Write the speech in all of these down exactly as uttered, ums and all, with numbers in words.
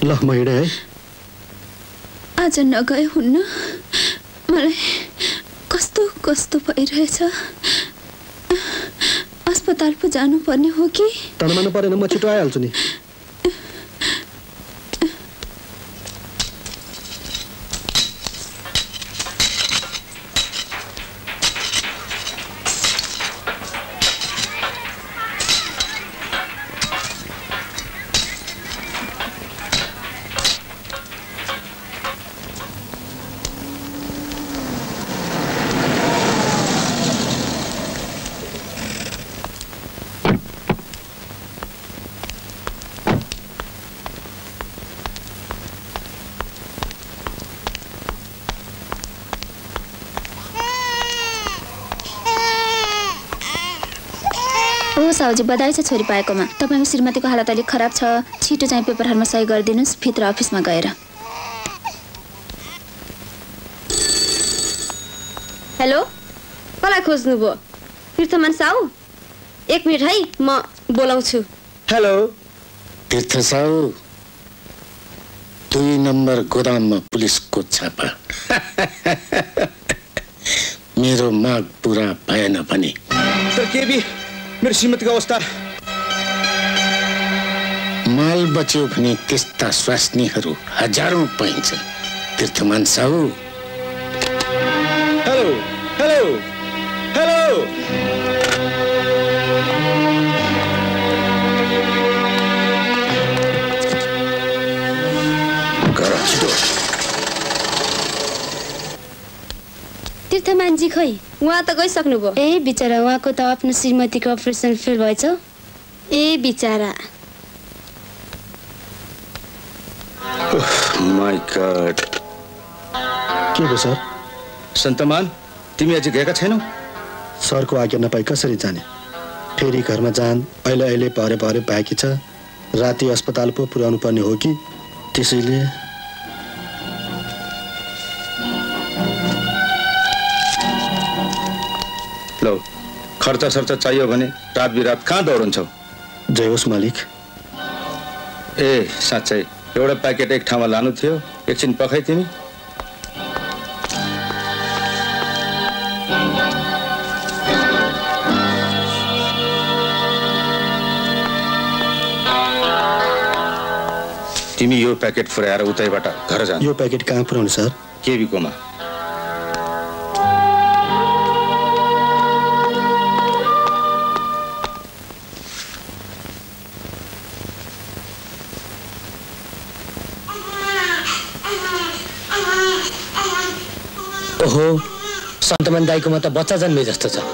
ल म हिँडे है। आज नगए हुन्न, मलाई कस्तो कस्तो भइरहेछ। अस्पताल पो जानु पर्ने हो कि? तनमानु परेन, म छिटो आइहाल्छु नि। साउजी बधाई छ छोरी पाएकोमा। तपाईको श्रीमतीको हालत अलिक खराब छ, छिटो चाहिँ पेपरहरुमा सही गरिदिनुस् भित्र अफिसमा गएर। हेलो, कसलाई खोज्नु भो? तीर्थमान साउ? एक मिनट है, म बोलाउँछु। हेलो तीर्थ साउ, दुई नम्बर गोदाममा पुलिसको छापा। मेरो माग पूरा भएन भने तर के भी मेरो श्रीमतीको अवस्था। माल बच्यो भने त्यस्ता स्वास्नीहरू हजारौं पाइन्छन् तीर्थमान साउ। हेलो हेलो हेलो तीर्थमानजी खै उहाँ त गइसक्नु भयो। ए बिचारा, उहाँको त आफ्नो श्रीमतीको अपरेसन फेल भएछ। ए बिचारा। My god. के भयो सर? सन्तमान, तिमी अझै गएका छैनौ? सरको आज्ञा नपाई कसरी जाने? फेरि घरमा जान अहिले अहिले परे परे पाएकी छ। राति अस्पताल पो पुर्याउनु पर्ने हो कि, त्यसैले लो, खर्च सर्च चाहियो भने रात बिरात कहाँ दौडन्छौ? जय होस् मालिक। ए साँच्चै एउटा प्याकेट एक ठाउँमा लानु थियो, एकछिन पखाइ तिमी। तिमी यो प्याकेट फुराएर उतैबाट घर जानु। यो प्याकेट कहाँ पुर्याउने सर? केबीकोमा। ओहो, सन्तमान दाइकोमा त बच्चा जन्मे जस्तो छ।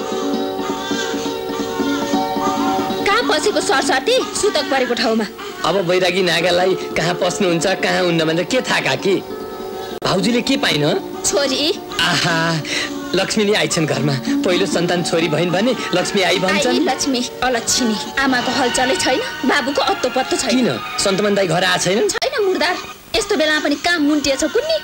कहाँ पसेको सरसर्ती सुतक परेको ठाउँमा। अब बैरागी नागालाई कहाँ पस्नुहुन्छ कहाँ हुन्न भनेर के थाहा काकी? भाउजूले के पाइन? छोरी। आहा, लक्ष्मी नि आइछन् घरमा। पहिलो सन्तान छोरी भइन् भने लक्ष्मी आई भन्छन्। लक्ष्मी अलक्ष्मी। आमाको हलचलै छैन, बाबुको अत्तो पत्तो छैन। किन सन्तमान दाइ घर आ छैनन्? छैन मुर्दार, यस्तो बेलामा पनि कहाँ मुन्टिएछ कुन्नी।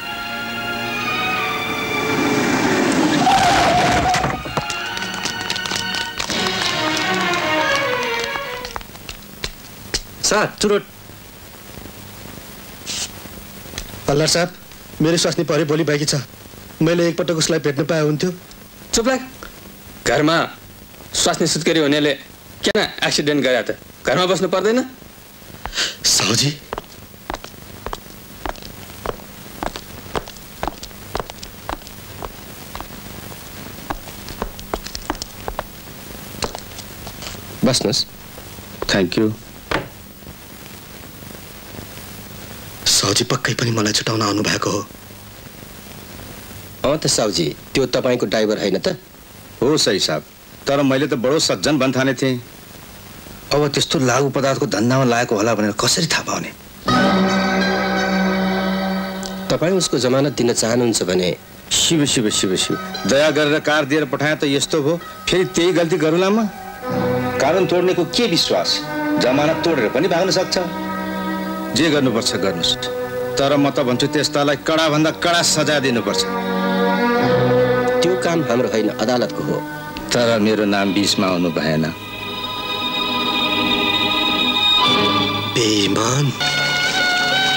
सर चुरोट। पल्लार साहब, मेरो स्वास्नी परे भोलि बाँकी छ। मैले एकपटक उसलाई भेट्न पाए हुन्थ्यो। चुप लाग। घरमा स्वास्नी सुत्केरी हुनेले किन एक्सिडेन्ट गरे त? घरमा बस्नु पर्दैन? साउजी, बस्नुहोस्। Thank you. साउजी पक्कै पनि मलाई छुटाउन आउनु भएको हो। अँ त साउजी, त्यो तपाईको ड्राइभर हैन त? हो सही साहब, तर मैले त बडो सज्जन भन्ठाने थिएँ। अब त्यस्तो लागु पदार्थको धन्दामा लागेको होला भनेर कसरी थाहा पाउने? तपाईँ उसको जमानत दिन चाहनुहुन्छ भने? शिव शिव शिव शिव, दया गरेर कार दिएर पठाए त यस्तो भयो, फेरि त्यही गल्ती गरौँला म? कानुन तोड्नेको के विश्वास? जमानत तोडेर पनि भाग्न सक्छ। जे गर्नुपर्छ गर्नुहोस्, तर म त भन्छु त्यस्तालाई कडा भन्दा कडा सजाय दिनुपर्छ। त्यो काम हाम्रो होइन, अदालतको हो। तर मेरो नाम बीचमा आउनु भएन। बेईमान।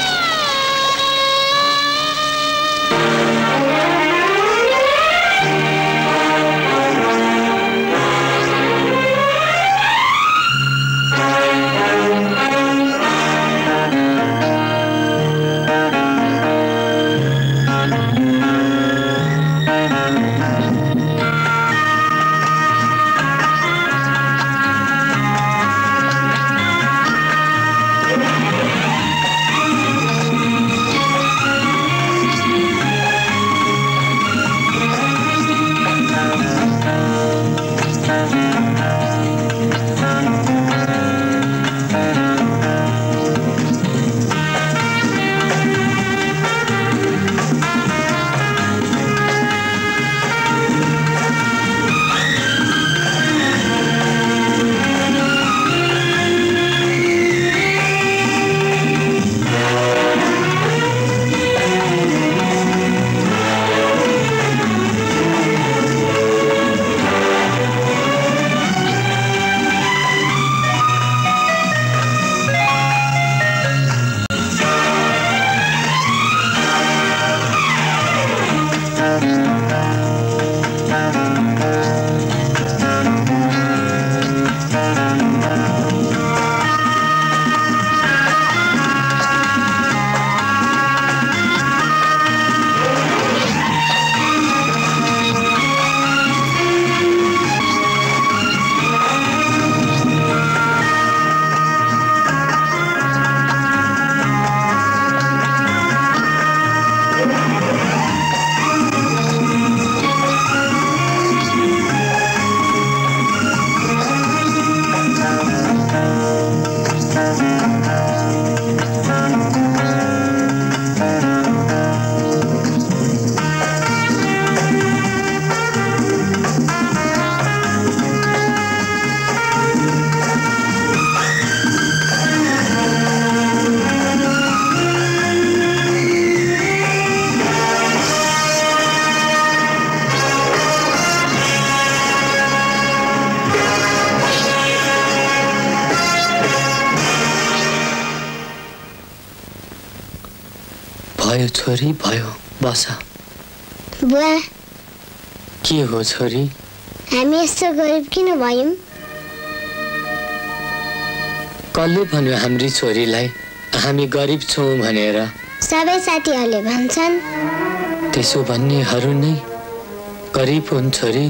भयो छोरी भयो बस। बुवा के हो छोरी? हामी यस्तो गरिब किन भयौँ? कसले भन्यो हाम्री छोरीलाई हामी गरिब छौँ भनेर? सबै साथीहरूले भन्छन्। त्यसो भन्नेहरू नै गरिब हुन् छोरी।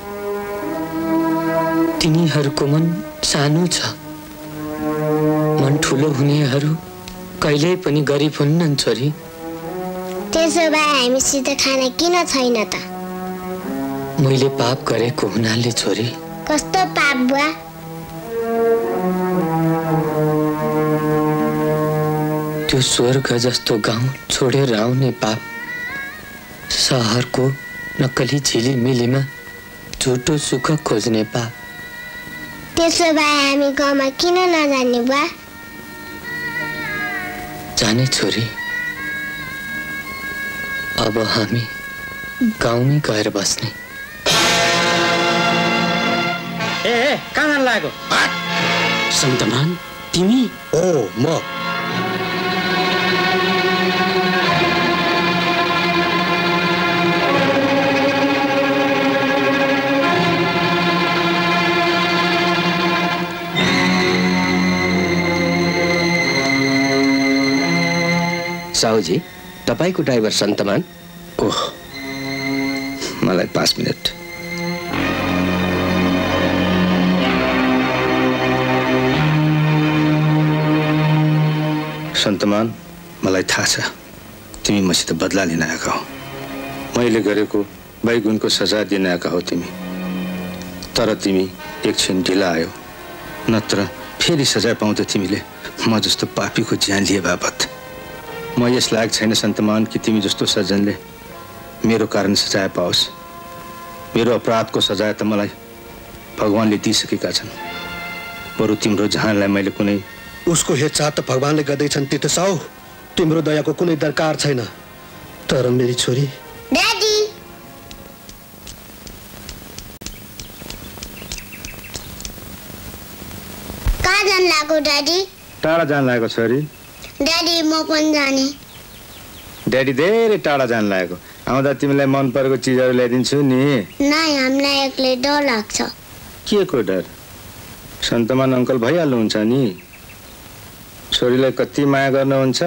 तिनीहरूको मन सानो छ। मन ठुलो हुनेहरू कहिल्यै पनि गरिब हुन्नन् छोरी। त्यसो भए हामीसित खाना किन छैन त? मैले पाप गरेको हुनाले छोरी। कस्तो पाप बुवा? त्यो स्वर्ग जस्तो गाउँ छोडेर आउने पाप। सहरको नक्कली झिलिमिलीमा झुटो सुख खोज्ने पाप। त्यसो भए हामी गाउँमा किन नजाने बुवा? जाने छोरी, अब हामी गाउँमै गएर बस्ने। ए ए कहाँ जान लागेको? सन्तमान तिमी? ओ म साहुजी, तपाईको ड्राइभर सन्तमान? ओह, मलाई पाँच मिनट। सन्तमान, मलाई थाहा छ तिमी मसित बदला लिन आएका हो। मैले गरेको बैगुनको सजाय दिन आएका हो तिमी। तर तिमी एकछिन ढिला आयो, नत्र फेरि सजाय पाउँदै तिमीले म जस्तो पापीको ज्यान लिए बापत। म यस लायक छैन सन्तमान कि तिमी जस्तो सज्जनले मेरो कारण सजाय पाओस्। मेरो अपराधको सजाय त मलाई भगवानले दिइसकेका छन्। बरु तिम्रो जहानलाई मैले कुनै उसको हेरचाह त भगवानले गर्दैछन् तीर्थ साहु। तिम्रो दयाको कुनै दरकार छैन। तर मेरी छोरी ड्याडी, कहाँ जान लागो ड्याडी? टाढा जान लागेको छोरी। ड्याडी म पनि जाने। ड्याडी धेरै टाढा जान लागेको। आउँदा तिमीलाई मन परेको चिजहरू ल्याइदिन्छु नि। नाइ, हामीलाई एक्लै डर लाग्छ। के को डर? सन्तमान अङ्कल भइहाल्नुहुन्छ नि। छोरीलाई कति माया गर्नुहुन्छ।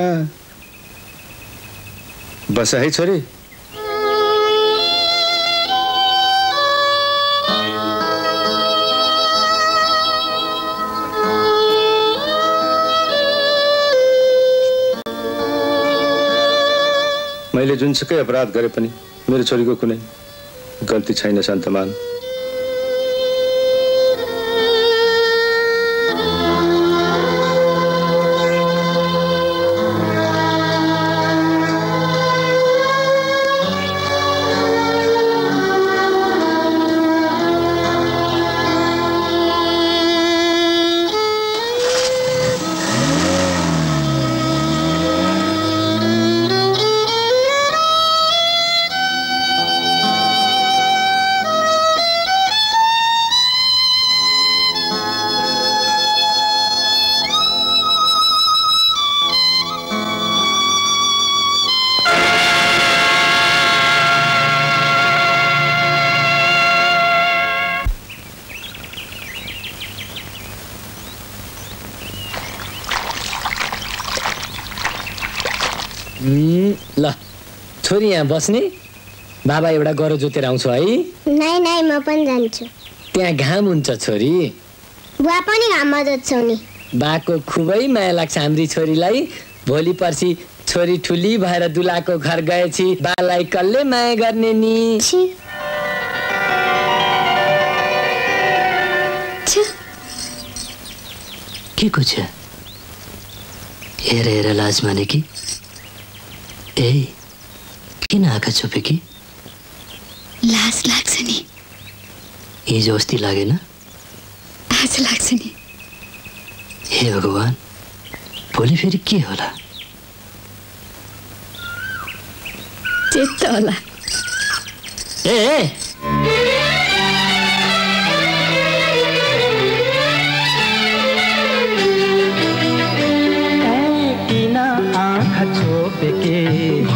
बस है छोरी। मैले जुनसुकै अपराध गरे पनि मेरो छोरीको कुनै गल्ती छैन सन्तमान। ल छोरी यहाँ बस्ने। बाबा एउटा गरो जोतेर आउँछु है। नाइ नाइ, म पनि जान्छु। त्यहाँ घाम हुन्छ छोरी। बुवा पनि घाममा जोत्छौ नि। बाको खुबै माया लाग्छ हाम्री छोरीलाई। भोलि पर्सि छोरी ठुली भएर दुलाको घर गएपछि बालाई कसले माया गर्ने नि? के को छ? हेर हेर लाज माने कि? ए किन आँखा छोपे कि? लाज लाग्छ नि। हिजो अस्ति लागेन? आज लाग्छ नि। हे भगवान, भोलि फेरि के होला? चित्त होला। ए, ए किन आँखा छोपे के?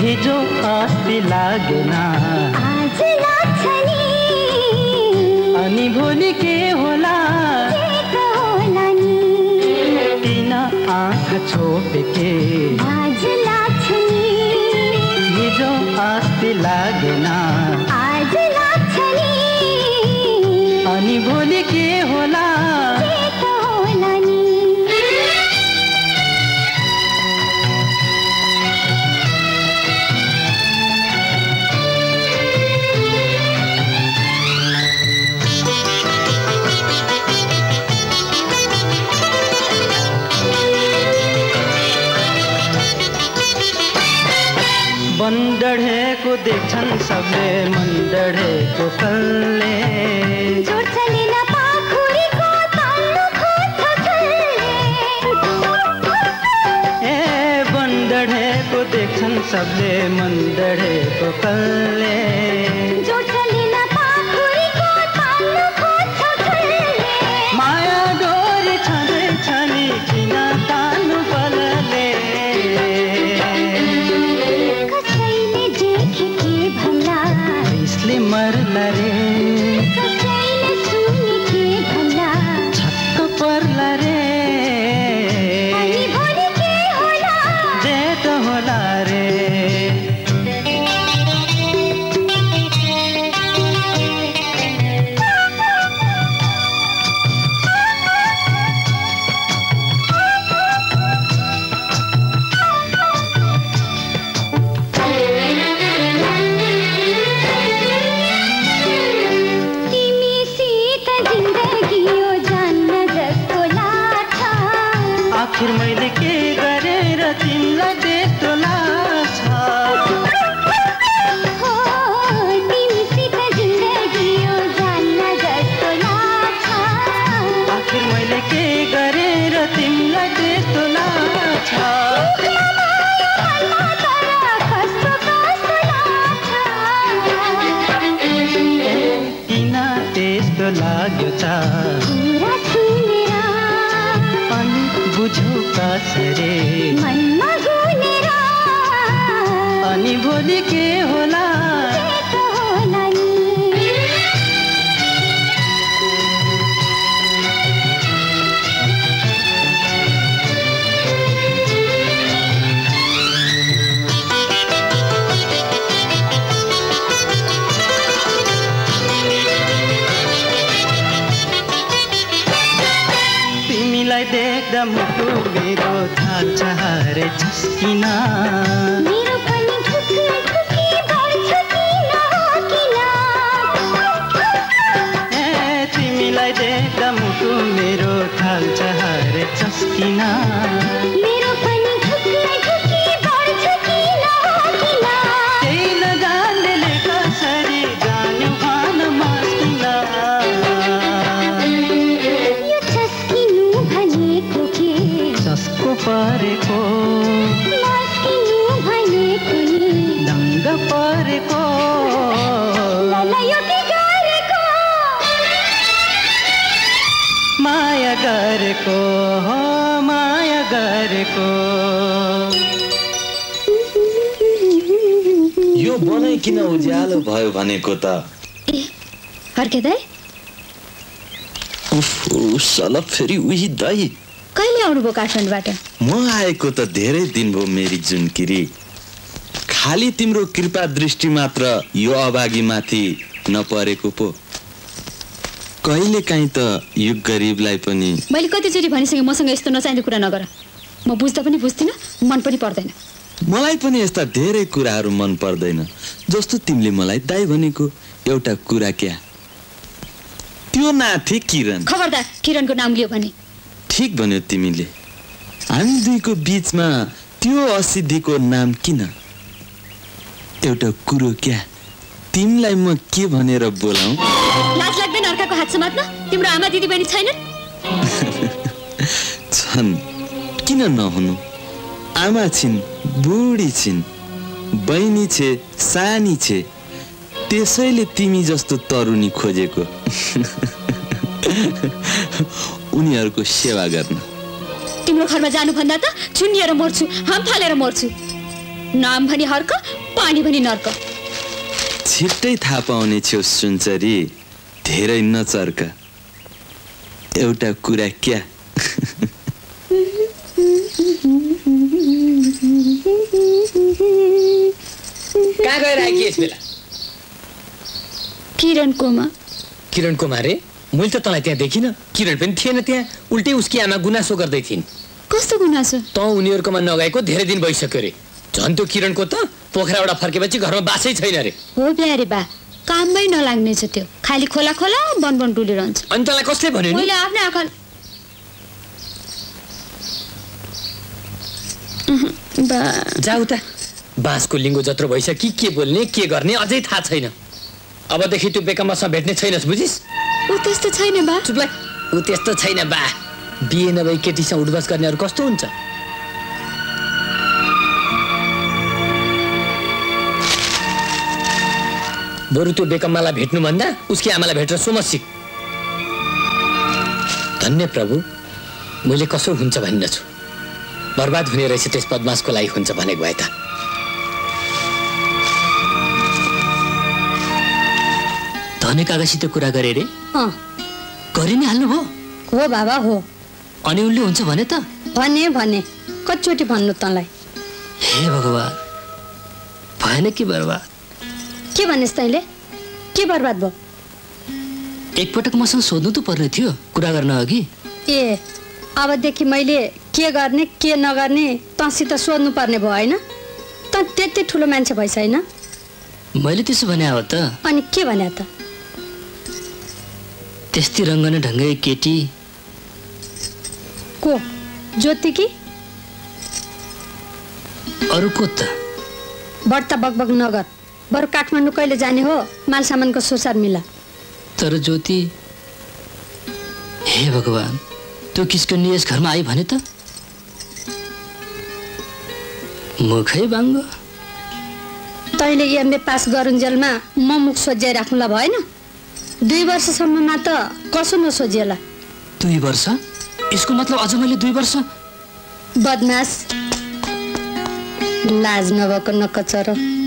हिजो अस्ति लागेन आज लाग्छ नि अनि भोलि के होला के होला नि किन आँखा छोपेके आज लाग्छ नि हिजो अस्ति लागेन आज लाग्छ नि अनि भोलि के होला के होला नि मन डढेको देख्छन् सबले मन डढेको कल्ले जोड्छले न पाखुरीको ताल्नु खोज्छ छल्ले ए मन डढेको देख्छन् सबले मन डढेको कल्ले जोड्छले न पाखुरीको ताल्नु खोज्छ छल्ले माया डोरी छँदैछ नि किन ताल्नु बलले इसले मर्ला रे कसैले सुने के भन्ला छक्क पर्ला रे अनि भोलि के होला जे त होला रे आखिर मैले के गरेर तिमीलाई त्यस्तो लाग्छ हो तिमीसित जिन्दगी यो जान्न जस्तो लाग्छ आखिर मैले के गरेर तिमीलाई त्यस्तो लाग्छ किन त्यस्तो लाग्यो छ कुरा सुनेर अनि बुझौ कसरी मनमा गुनेर अनि भोलि के होला के त होला नि तिमीलाई देख्दा मुटु मेरो थाल्छ हरे झस्किन मेरो पनि ढुकी ढुकी बढ्छ किन किन ए तिमीलाई देख्दा मुटु मेरो थाल्छ हरे झस्किन मेरो पनि ढुकी ढुकी बढ्छ किन किन केही नजान्नेले कसरी जान्यो भन मस्किन यो झस्किनु भनेको के जसको परेको मस्किनु भनेको नि दङ्ग परेको लला यो के गरेको माया गरेको हो माया गरेको यो बनाइ किन उज्यालो भयो भनेको त ए हर्के दाइ उफ सलप फेरि उही दाइ कहिले आउनुभयो काठमाडौँबाट म आएको त धेरै दिन भयो मेरी जुनकिरी खाली तिम्रो कृपा दृष्टि मात्र यो अभागी माथि नपरेको पो कहिले काहीँ त यो गरिबलाई पनि मैले कतिचोटि भनिसकेँ मसँग यस्तो नचाहिने कुरा नगर म बुझ्दा पनि बुझ्दिनँ मन पनि पर्दैन मलाई पनि यस्ता धेरै कुराहरू मन पर्दैन जस्तो तिमीले मलाई दाइ भनेको एउटा कुरा क्या त्यो नाथे किरण खबरदार किरणको नाम लियो भने ठीक भन्यो तिमीले हामी दुईको बीचमा त्यो असिद्धिको नाम किन एउटा कुरो क्या तिमीलाई म के भनेर बोलाऊ लाज लाग्दैन अर्काको हात समात्न तिम्रो आमा दिदी बहिनी छैनन् छन् किन नहुनु आमा छिन् बुढी छिन् बहिनी छे सानी छे त्यसैले तिमी जस्तो तरुनी खोजेको उनीहरूको सेवा गर्न तिम्रो घरमा जानु भन्दा त छुनिएर मर्छु हम फालेर मर्छु नाम भनी हर्क पानी भनी नर्क। छिट्टै थाहा पाउने छेउ सुनचरी धेरै नचर्क। एउटा कुरा क्या कहाँ गएर आएकी यस बेला? किरणकोमा। किरणकोमा रे? मैले त तँलाई त्यहाँ देखिनँ। किरण पनि थिएन त्यहाँ, उल्टै उसकी आमा गुनासो गर्दै थिइन्। कस्तो गुनासो? त उनीहरूकोमा नगएको धेरै दिन भइसक्यो रे। झन् त्यो किरणको त पोखराबाट फर्केपछि घरमा बासै छैन रे। हो प्यारे बा, काममै नलाग्ने छ त्यो। खाली खोला खोला बनबन डुलिरहन्छ। अनि तँलाई कसले भन्यो नि? मैले आफ्नै आँखा बा जाऊ त। बाँसको लिङ्गो जत्रो भइसक्यो, के बोल्ने के गर्ने अझै थाहा छैन। अबदेखि त्यो बेकमसँग भेट्ने छैनस्, बुझिस्? ऊ त्यस्तो छैन बा। चुप लाग। ऊ त्यस्तो छैन बा। बिहे नभई केटीसँग उठबस गर्नेहरू कस्तो हुन्छ? बरु त्यो बेकम्मालाई भेट्नुभन्दा उसकी आमालाई भेटेर सोम सिक। धन्य प्रभु, मैले कसो हुन्छ भनिनछु। बर्बाद हुने रहेछ त्यस बदमासको लागि हुन्छ भनेको भए त। धने काकासित कुरा गरे रे? अँ गरि नै हाल्नुभयो? हो बाबा हो। अनि उनले हुन्छ भने त? भने भने कतिचोटि भन्नु तँलाई? हे भगवान्, भएन कि बर्बाद? के भनेस् तैँले? के बर्बाद भयो? एकपटक मसँग सोध्नु त पर्ने थियो कुरा गर्न अघि। ए अबदेखि मैले के गर्ने के नगर्ने तँसित सोध्नु पर्ने भयो होइन? त त्यति ठुलो मान्छे भइस होइन? मैले त्यसो भने हो त। अनि के भने त? त्यस्तै रङ्गने ढङ्गै केटी को? ज्योति कि अरू को त? बढ्ता बगबग नगर। बरु काठमाडौँ कहिले जाने हो? माल सामानको सोसार मिला। तर ज्योति, हे भगवान्, त्यो किसकन्नी यस घरमा आई भने त मुखै बाङ्गो। तैँले एमए पास गरुन्जेलमा म मुख सोझ्याइराख्नुला भएन? दुई वर्षसम्ममा त कसो नसोझिएला। दुई वर्ष? यसको मतलब अझ मैले दुई वर्ष? बदमास, लाज नभएको नकचर।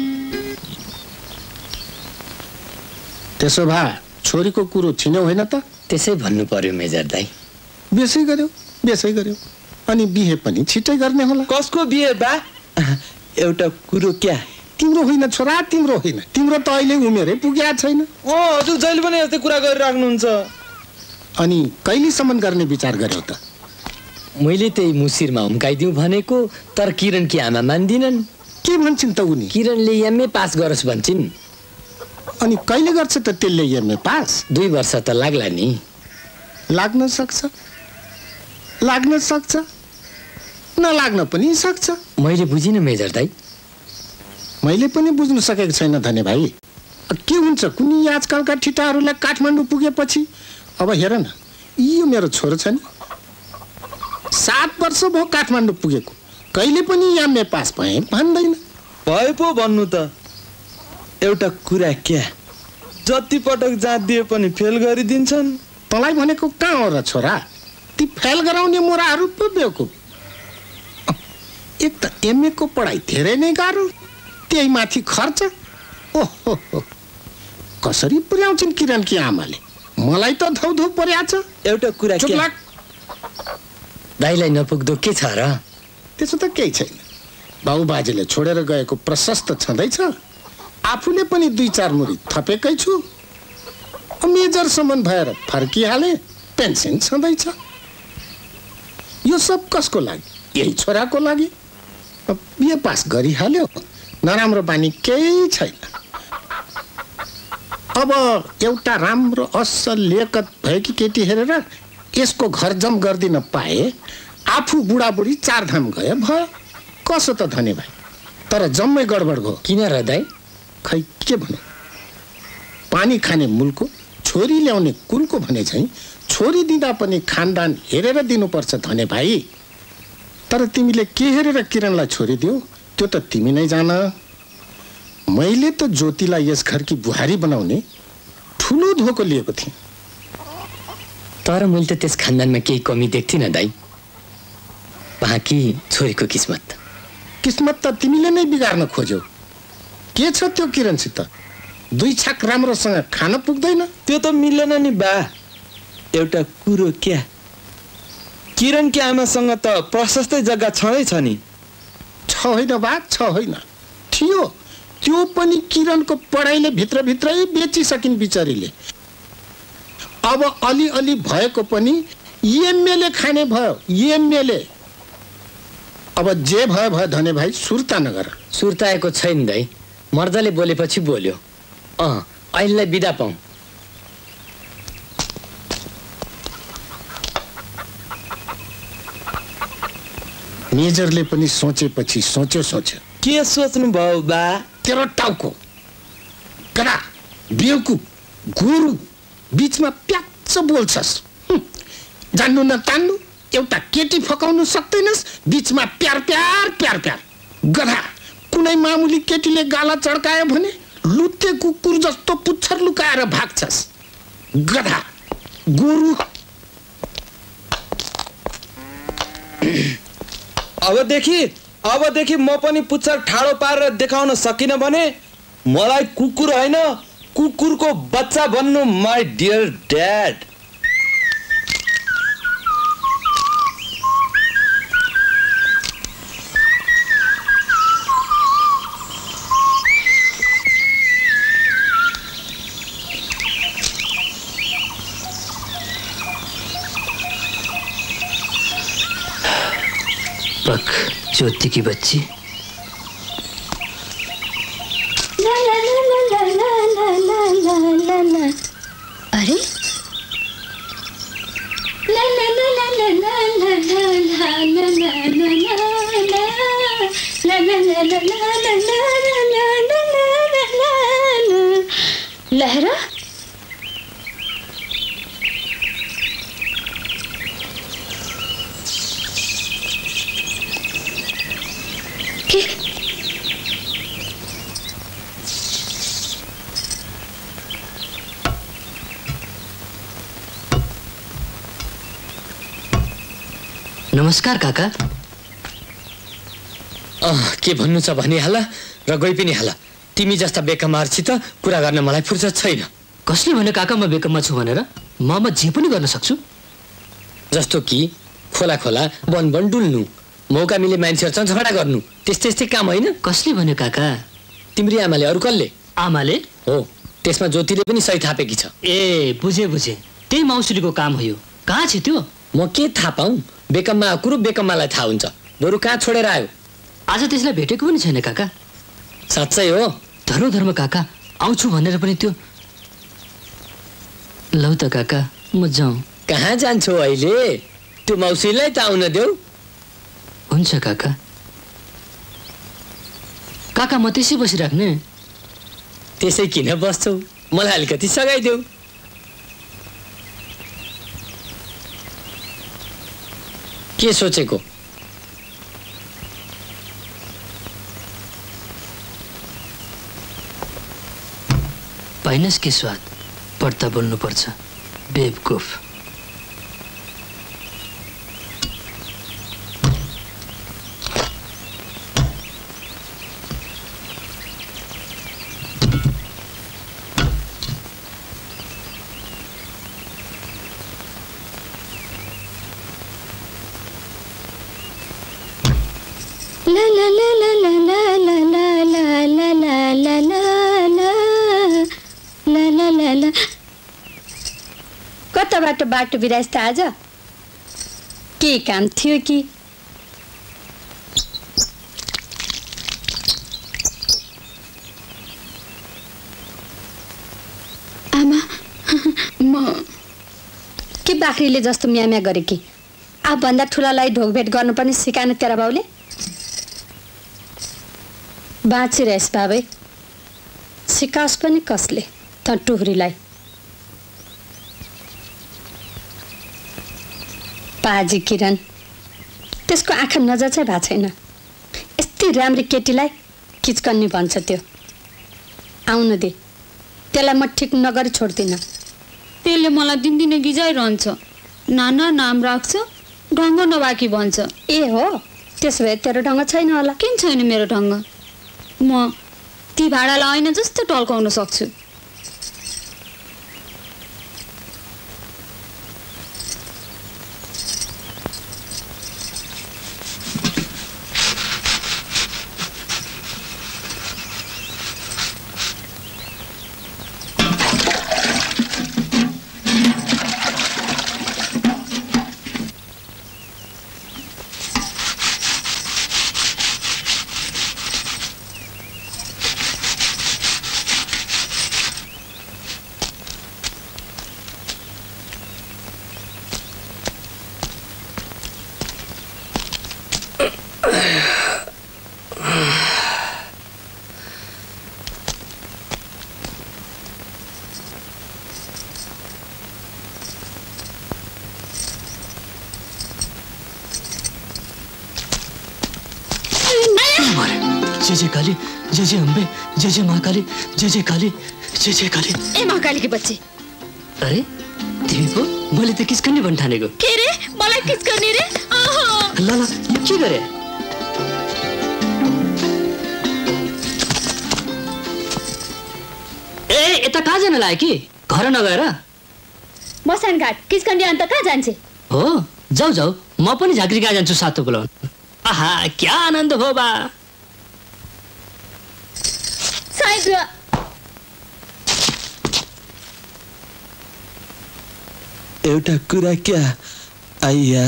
त्यसो भए छोरीको कुरो छिन्यो होइन त? त्यसै भन्नु पर्यो मेजर दाई। बेसै गर्यो बेसै गर्यो अनि बिहे पनि छिट्टै गर्ने होला। कसको बिहे बा? एउटा कुरो क्या? तिम्रो होइन छोरा, तिम्रो होइन। तिम्रो त अहिले उमेरै पुगेको छैन। ओ हजुर जहिले पनि यस्तै कुरा गरिराख्नुहुन्छ। अनि कहिलेसम्म गर्ने विचार गर्यौ त? मैले त्यही मुसिरमा हुम्काइदिउँ भनेको, तर किरणकी आमा मान्दिनन्। के भन्छन् त उनी? किरणले एमए पास गरोस् भन्छन्। अनि कहिले गर्छ त त्यसले एमए पास? दुई वर्ष त लाग्ला नि। लाग्न सक्छ, लाग्न सक्छ, नलाग्न पनि सक्छ। मैले बुझिनँ मेजर दाई। मैले पनि बुझ्नु सकेको छैन धने भाइ। के हुन्छ कुनै आजकलका ठिटाहरूलाई काठमाडौँ पुगेपछि? अब हेर न, यो मेरो छोरो छ नि, सात वर्ष भयो काठमाडौँ पुगेको, कहिले पनि एमए पास भए भन्दैन। भए पो भन्नु त। एउटा कुरा क्या, जति पटक जाँच दिए पनि फेल गरिदिन्छन्। तँलाई भनेको कहाँ हो र छोरा? ती फेल गराउने मोराहरू पो बेवकुफ। एक त एमए को पढाइ धेरै नै गाह्रो, त्यही माथि खर्च। ओहो हो, कसरी पुर्याउँछन् किरणकी आमाले? मलाई त धौधौ पर्या छ। एउटा कुरा चुप लाग। दाइलाई नपुग्दो के छ र? त्यसो त केही छैन। बाबुबाजेले छोडेर गएको प्रशस्त छँदैछ, आफूले पनि दुई चार मुरी थपेकै छु। मेजरसम्म भएर फर्किहाले, पेन्सन छँदैछ। यो सब कसको लागि? यही छोराको लागि। बिहे पास गरिहाल्यो, नराम्रो बानी केही छैन। अब एउटा राम्रो असल लियाकत भएकी केटी हेरेर यसको घर जम गर्दिन पाए, आफू बुढाबुढी चार धाम गए भयो। कसो त धनी भाइ, तर जम्मै गडबड भयो। किन र दाइ? खै के भन्नु, पानी खाने मूलको छोरी ल्याउने कुलको भने चाहिँ छोरी दिँदा पनि खानदान हेरेर दिनुपर्छ धने भाइ। तर तिमीले के हेरेर किरणलाई छोरी दियो त्यो त तिमी नै जान। मैले त ज्योतिलाई यस घरकी बुहारी बनाउने ठुलो धोको लिएको थिएँ। तर मैले त त्यस खानदानमा केही कमी देख्थिनँ दाइ। बाँकी छोरीको किस्मत। किस्मत त तिमीले नै बिगार्न खोज्यौ। के छ त्यो किरणसित? दुई छाक राम्रोसँग खान पुग्दैन? त्यो त मिल्दैन नि बा। एउटा कुरो क्या, किरणकी आमासँग त प्रशस्तै जग्गा छँदै छ नि। छ होइन बा, छ होइन, थियो। त्यो पनि किरणको पढाइले भित्रभित्रै बेचिसकिन् बिचरीले। अब अलि अलि भएको पनि एमएलए खाने भयो, एमएलए। अब जे भयो भयो धने भाइ, सुर्ता नगर। सुर्ताएको छैन दाइ, मर्दले बोलेपछि बोल्यो। अँ अहिलेलाई बिदा पाऊँ। मेजरले पनि सोचेपछि सोच्यो सोच्यो। के सोच्नु भयो बा? तेरो टाउको गधा, बेवकुफ, गुरु, बीचमा प्याच्च बोल्छस्। जान्नु न तान्नु, एउटा केटी फकाउनु सक्दैनस्, बीचमा प्यार प्यार प्यार प्यार। गधा, कुनै मामुली केटीले गाला चड्कायो भने लुते कुकुर जस्तो पुच्छर लुकाएर भाग्छस्। गधा, गुरु। अबदेखि अबदेखि म पनि पुच्छर ठाडो पारेर देखाउन सकिनँ भने मलाई कुकुर होइन, कुकुरको बच्चा बन्नु माई डियर ड्याड। पक ज्योति की बच्ची। ला ला ला ला ला ला ला ला ला। अरे ला ला ला ला ला ला ला ला ला ला ला ला ला ला ला ला। लहरा नमस्कार काका। अँ के भन्नु छ भनिहाल र गइ पनि हाल। तिमी जस्ता बेकमारसित कुरा गर्न मलाई फुर्सद छैन। कसले भन्यो काका म बेकममा छु भनेर? म म जे पनि गर्न सक्छु। जस्तो कि खोला खोला वन वन डुल्नु, मौका मिले मान्छेहरूसँग झगडा गर्नु, त्यस्तै त्यस्तै काम होइन? कसले भन्यो काका? तिम्री आमाले। अरू कसले? आमाले हो। त्यसमा ज्योतिले पनि सही थापेकी छ। ए बुझे बुझे, त्यही मौसुरीको काम हो यो। कहाँ छ त्यो? म के थाहा पाऊँ? बेकममा कुरो बेकममालाई थाहा हुन्छ। बरु कहाँ छोडेर आयो? आज त्यसलाई भेटेको पनि छैन काका। साँच्चै हो? धर्म धर्म काका, आउँछु भनेर पनि त्यो। लौ त काका म जाउँ। कहाँ जान्छौ अहिले? त्यो मौसीलाई त आउन देऊ। हुन्छ काका। काका म त्यसै बसिराख्ने? त्यसै किन बस्छौ? मलाई अलिकति सघाइदेऊ। के सोचेको? पाइनस् के स्वाद? पढ्दा बोल्नु पर्छ, बेवकुफ। ला ला ला ला ला ला ला ला ला ला ला ला ला ला ला ला। कताबाट बाटो बिराज त आज? के काम थियो कि? आमा म के बाख्रीले जस्तो म्याम्या गरे कि? आफूभन्दा ठुलालाई ढोकभेट गर्नुपर्ने सिकाएन तेरा बाउले? बाँचिरहेस् बाबै, सिकाओस् पनि कसले त टुहुरीलाई? पाजी किरण, त्यसको आँखा नजर चाहिँ भएको छैन। यस्तै राम्री केटीलाई किचकन्नी भन्छ त्यो। आउन दे, त्यसलाई म ठिक नगरी छोड्दिनँ। त्यसले मलाई दिनदिनै गिजाइरहन्छ। नाना नाम राख्छ, ढङ्ग नबाकी भन्छ। ए हो, त्यसो भए तेरो ढङ्ग छैन होला। किन छैन मेरो ढङ्ग? म ती भाडालाई ऐना जस्तो टल्काउन सक्छु। जय जय काली, जय जय अम्बे, जय जय माँ काली, जय जय काली, जय जय काली। ए महाकाली के बच्चे, अरे तिमी पो मैले त किस गर्ने भन्न ठानेको। के रे मलाई किस गर्ने रे? आहा ल ल यो के गरे? ए यता कहाँ जान लाग्यो कि? घर नगएर मसान घाट किस गर्ने अन्त कहाँ जान्छे? हो जाऊ जाऊ, म पनि झाँक्री कहाँ जान्छु सातो बोलाउन। आहा क्या आनन्द हो बा। एउटा कुरा क्या आइया,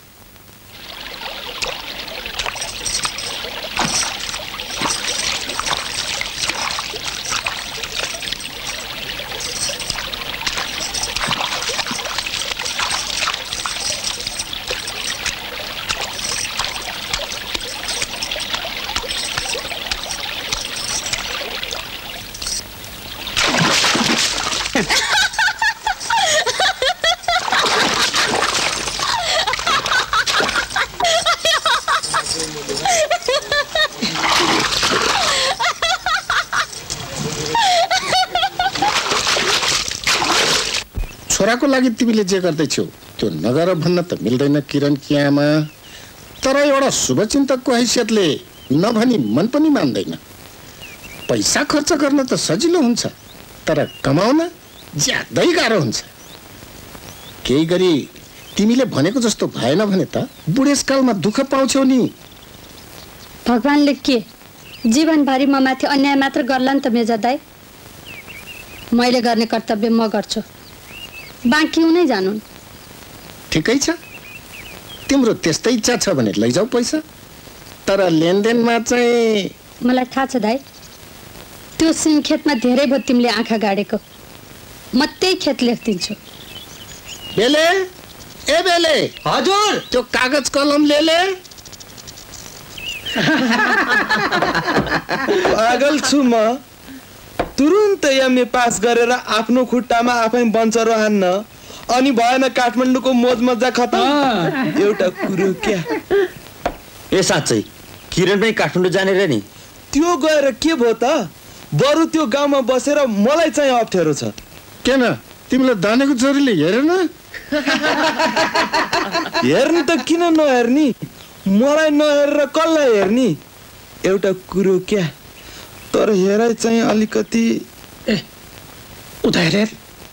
छोराको लागि तिमीले जे गर्दैछौ त्यो नगर भन्न त मिल्दैन किरण की आमा। तर एउटा शुभचिन्तकको हैसियतले नभनी मन पनि मान्दैन। पैसा खर्च गर्न त सजिलो हुन्छ, तर कमाउन ज्यादै गाह्रो हुन्छ। केही गरी तिमीले भनेको जस्तो भएन भने त बुढेसकालमा दुःख पाउँछौ नि। भगवानले के जीवनभरि म माथि अन्याय मात्र गर्ला नि त मेजा दाइ। मैले गर्ने कर्तव्य म गर्छु, बाँकी उनै जानुन्। ठिकै छ, तिम्रो त्यस्तै इच्छा छ भने लैजाऊ पैसा, तर लेनदेनमा चाहिँ मलाई थाहा छ दाइ। त्यो सिम खेतमा धेरै भयो तिमीले आँखा गाडेको, म त्यही खेत लेखिदिन्छु। बेले ए बेले, हजुर त्यो कागज कलम ले ले। पागल छु म। तुरुन्त एमए पास गरेर आफ्नो खुट्टामा आफै बन्चरो हान्न, अनि भएन काठमाडौँको मोज मजा खतम। एउटा कुरो क्या ए साँच्चै किरण पनि काठमाडौँ जाने रे नि? त्यो गएर के भयो त? बरु त्यो गाउँमा बसेर मलाई चाहिँ अप्ठ्यारो छ। किन तिमीले दानेको छोरीले हेरेन? हेर्नु त किन नहेर्ने, मलाई नहेरेर कसलाई हेर्ने? एउटा कुरो क्या, तर हेराइ चाहिँ अलिकति ए उता हेर।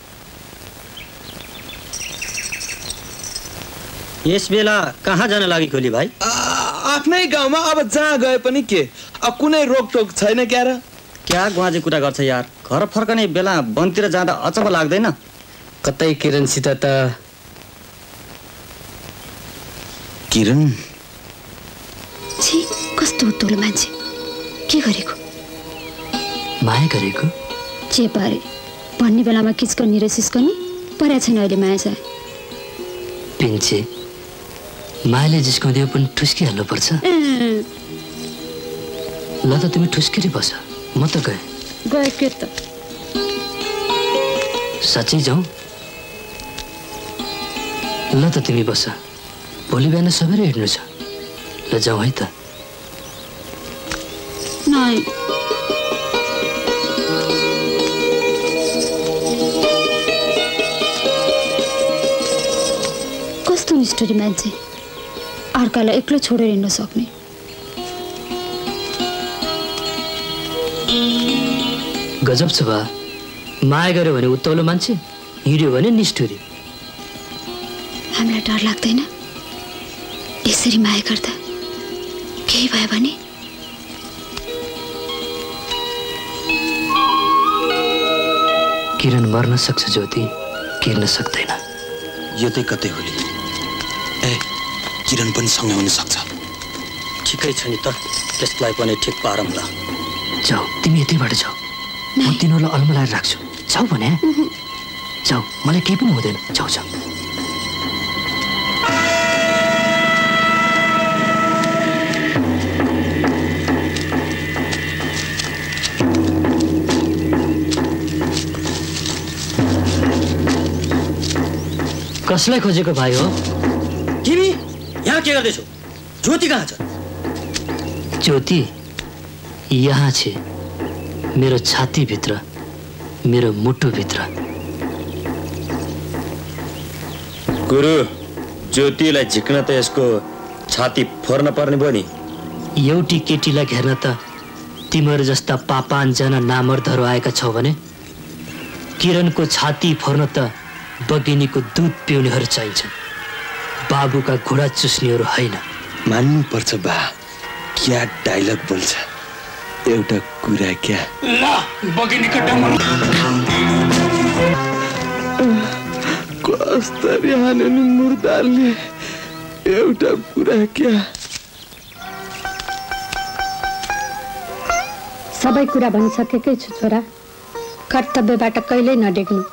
यस बेला कहाँ जान लागि खोली भाइ? आफ्नै गाउँमा, अब जहाँ गए पनि के, अब कुनै रोकटोक छैन क्या र? क्या गुवाजे कुरा गर्छ यार, घर फर्कने बेला वनतिर जाँदा अचम्म लाग्दैन? कतै किरणसित त। किरण छी कस्तो उतोलो मान्छे, के गरेको? माया गरेको जे पारे भन्ने बेलामा किचकनी र सिस्कनी पर्या छैन अहिले माया छ। पिन्छे मायाले जिस्काउँदै पनि ठुस्किहाल्नु पर्छ। ल त तिमी ठुस्किरी बस, म त गएँ। गए के त? साँच्चै जाउँ? ल त तिमी बस, भोलि बिहान सबैले हिँड्नु छ। ल जाउँ है त। नाइ कस्तो निष्ठुरी मान्छे, अर्कालाई एक्लै छोडेर हिँड्न सक्ने। गजब छ बा। माया गर्यो भने उत्तौलो मान्छे, हिँड्यो भने निष्ठुरी। हामीलाई डर लाग्दैन यसरी माया गर्दा केही भयो भने? किरण मर्न सक्छ ज्योति, किर्न सक्दैन। यो चाहिँ कतै होली। ए किरण पनि सँगै हुन सक्छ। ठिकै छ नि त, त्यसलाई पनि ठिक पारौँ ल। जाऊ, तिमी यतैबाट जाऊ, म तिनीहरूलाई अलमलाएर राख्छु। जाऊ भने जाऊ, मलाई केही पनि हुँदैन। जाऊ जाऊ। कसलाई खोजेको भाइ हो तिमी? यहाँ के गर्दैछौ? ज्योति कहाँ छ? ज्योति यहाँ छ, मेरो छातीभित्र, मेरो मुटुभित्र। गुरु, ज्योतिलाई झिक्न त यसको छाती फोर्न पर्ने भयो नि। एउटी केटीलाई घेर्न त तिमीहरू जस्ता पापान्जना नामर्दहरू आएका छौ भने किरणको छाती फोर्न त बगिनीको दुध पिउनेहरू चाहिन्छन्, बाबुका घुँडा चुस्नेहरू होइन। मान्नु पर्छ बा, क्या डायलग बोल्छ। एउटा कुरा क्या ल बगिनीको डमन कस्तरी हाने नि मुर्दाले। एउटा कुरा क्या सबै कुरा भनिसकेकै छु छोरा, कर्तव्यबाट कहिल्यै नडेग्नु।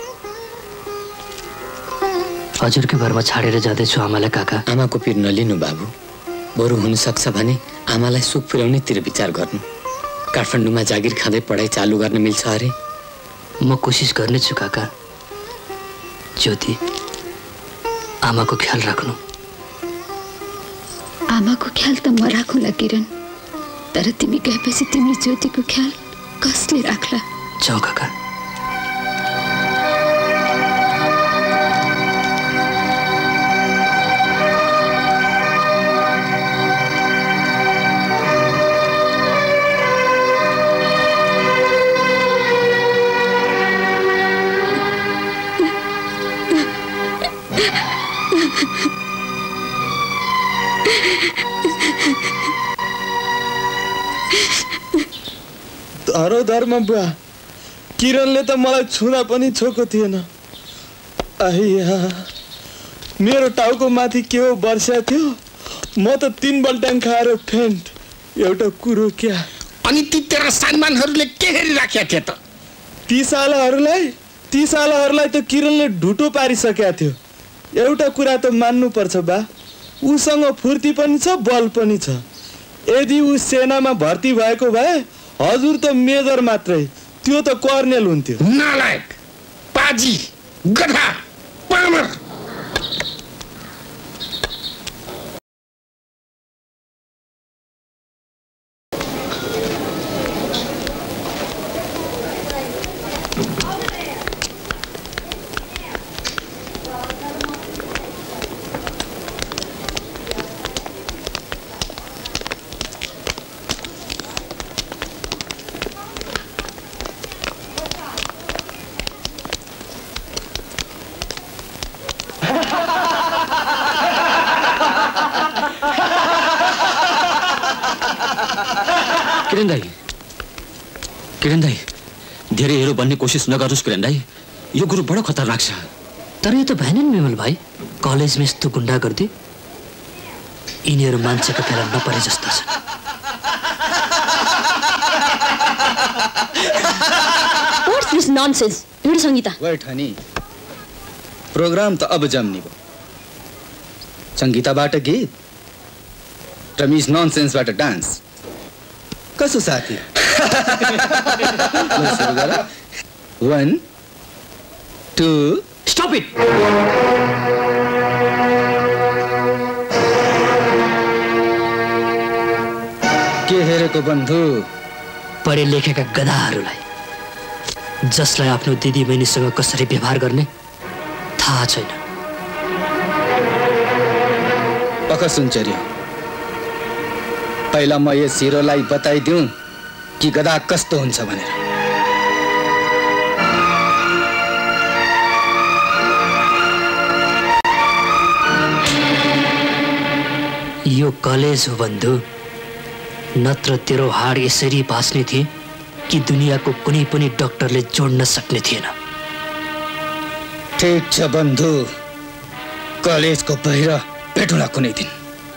हजुरकै भरमा छाडेर जाँदैछु आमालाई काका। आमाको पिर नलिनु बाबु, बरु हुनसक्छ भने आमालाई सुख पुर्याउनेतिर विचार गर्नु। काठमाडौँमा जागिर खाँदै पढाइ चालु गर्न मिल्छ अरे। म कोसिस गर्नेछु काका। ज्योति, आमाको ख्याल राख्नु। आमाको ख्याल त म राखुला किरण, तर तिमी गएपछि तिमी ज्योतिको ख्याल कसले राख्ला? जाऊ काका। धरो धर्म बुवा, किरणले त मलाई छुँदा पनि छोको थिएन। आइया, मेरो टाउको माथि के हो वर्षा थियो, म त तीन बल्टाङ खाएर फेन्ट। एउटा कुरो क्या। अनि ती तेरा सानमानहरूले के हेरिराखेका थिए त? ती सालाहरूलाई ती सालाहरूलाई त किरणले ढुटो पारिसकेका थियो। एउटा कुरा त मान्नु पर्छ बा, उसँग फुर्ती पनि छ, बल पनि छ। यदि ऊ सेनामा भर्ती भएको भए हजुर त मेजर मात्रै, त्यो त कर्नेल हुन्थ्यो। नालायक, पाजी, गधा, पामर। किरण दाई, किरण दाई, धेरै हेरो भन्ने कोसिस नगर्नुहोस् किरण दाई, यो गुरु बडो खतरनाक छ। तर यो त भएन नि विमल भाइ, कलेजमा यस्तो गुन्डा गर्दै यिनीहरू मान्छेको फेला नपरे जस्तो छ। What's this nonsense? हिँड संगीता। वेट हनी, प्रोग्राम त अब जम्नी भयो। संगीताबाट गीत, रमेश नॉनसेंसबाट डान्स। कसो साथी? ल सुरु गर। One two stop it. के हेरेको बन्धु? पढे लेखेका गधाहरूलाई, जसलाई आफ्नो दिदी बहिनीसँग कसरी व्यवहार गर्ने थाहा छैन। पख सुनचर्य, पहिला म यस हिरोलाई बताइदिउँ कि गधा कस्तो हुन्छ भनेर। यो कलेज हो बन्धु, नत्र तेरो हाड यसरी भाँच्ने थिए कि दुनियाँको कुनै पनि डाक्टरले जोड्न सक्ने थिएन। ठीक छ बन्धु, कलेजको बाहिर भेटौँला कुनै दिन।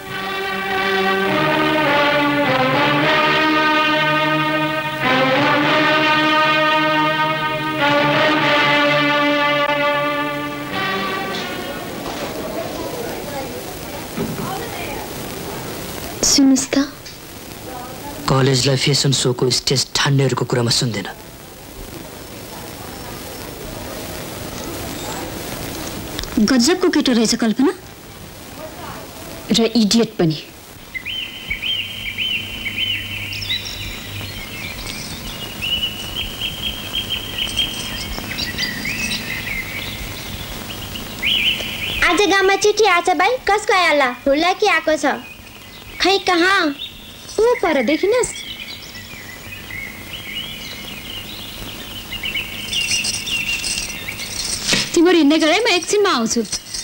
सुन्नुस् त, कलेजलाई फेसन सोको स्टेज ठान्नेहरूको कुरामा सुन्दैन। गजबको केटो रहेछ कल्पना, र इडियट पनि। आज गाउँमा चिठी आछ भाइ, कसको आयो होला? हुल्ला के आएको छ? खै कहाँ? ऊ पर देखिनस्? तिम्रो हिँड्ने गरे, म एकछिनमा आउँछु।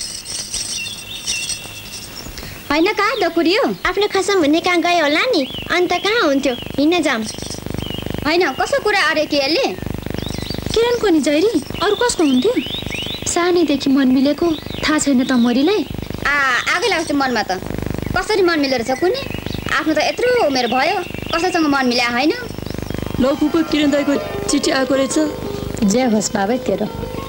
होइन कहाँ डकुरियो? आफ्नो खसम भन्ने कहाँ गयो होला नि, अन्त कहाँ हुन्थ्यो? हिँड्न जाऊँ। होइन कसो कुरा अरे कि यसले? किरणको नि जैरी, अरू कसको हुन्थ्यो? सानैदेखि मन मिलेको, थाहा छैन त मरीलाई? आ आगै लाग्छ मनमा त। कसरी मन मिलेर छ कुनी? आफ्नो त यत्रो उमेर भयो, कसैसँग मन मिल्या होइन? लौकुको किरण दाइको चिठी आएको रहेछ। जे होस् बाबै तेरो।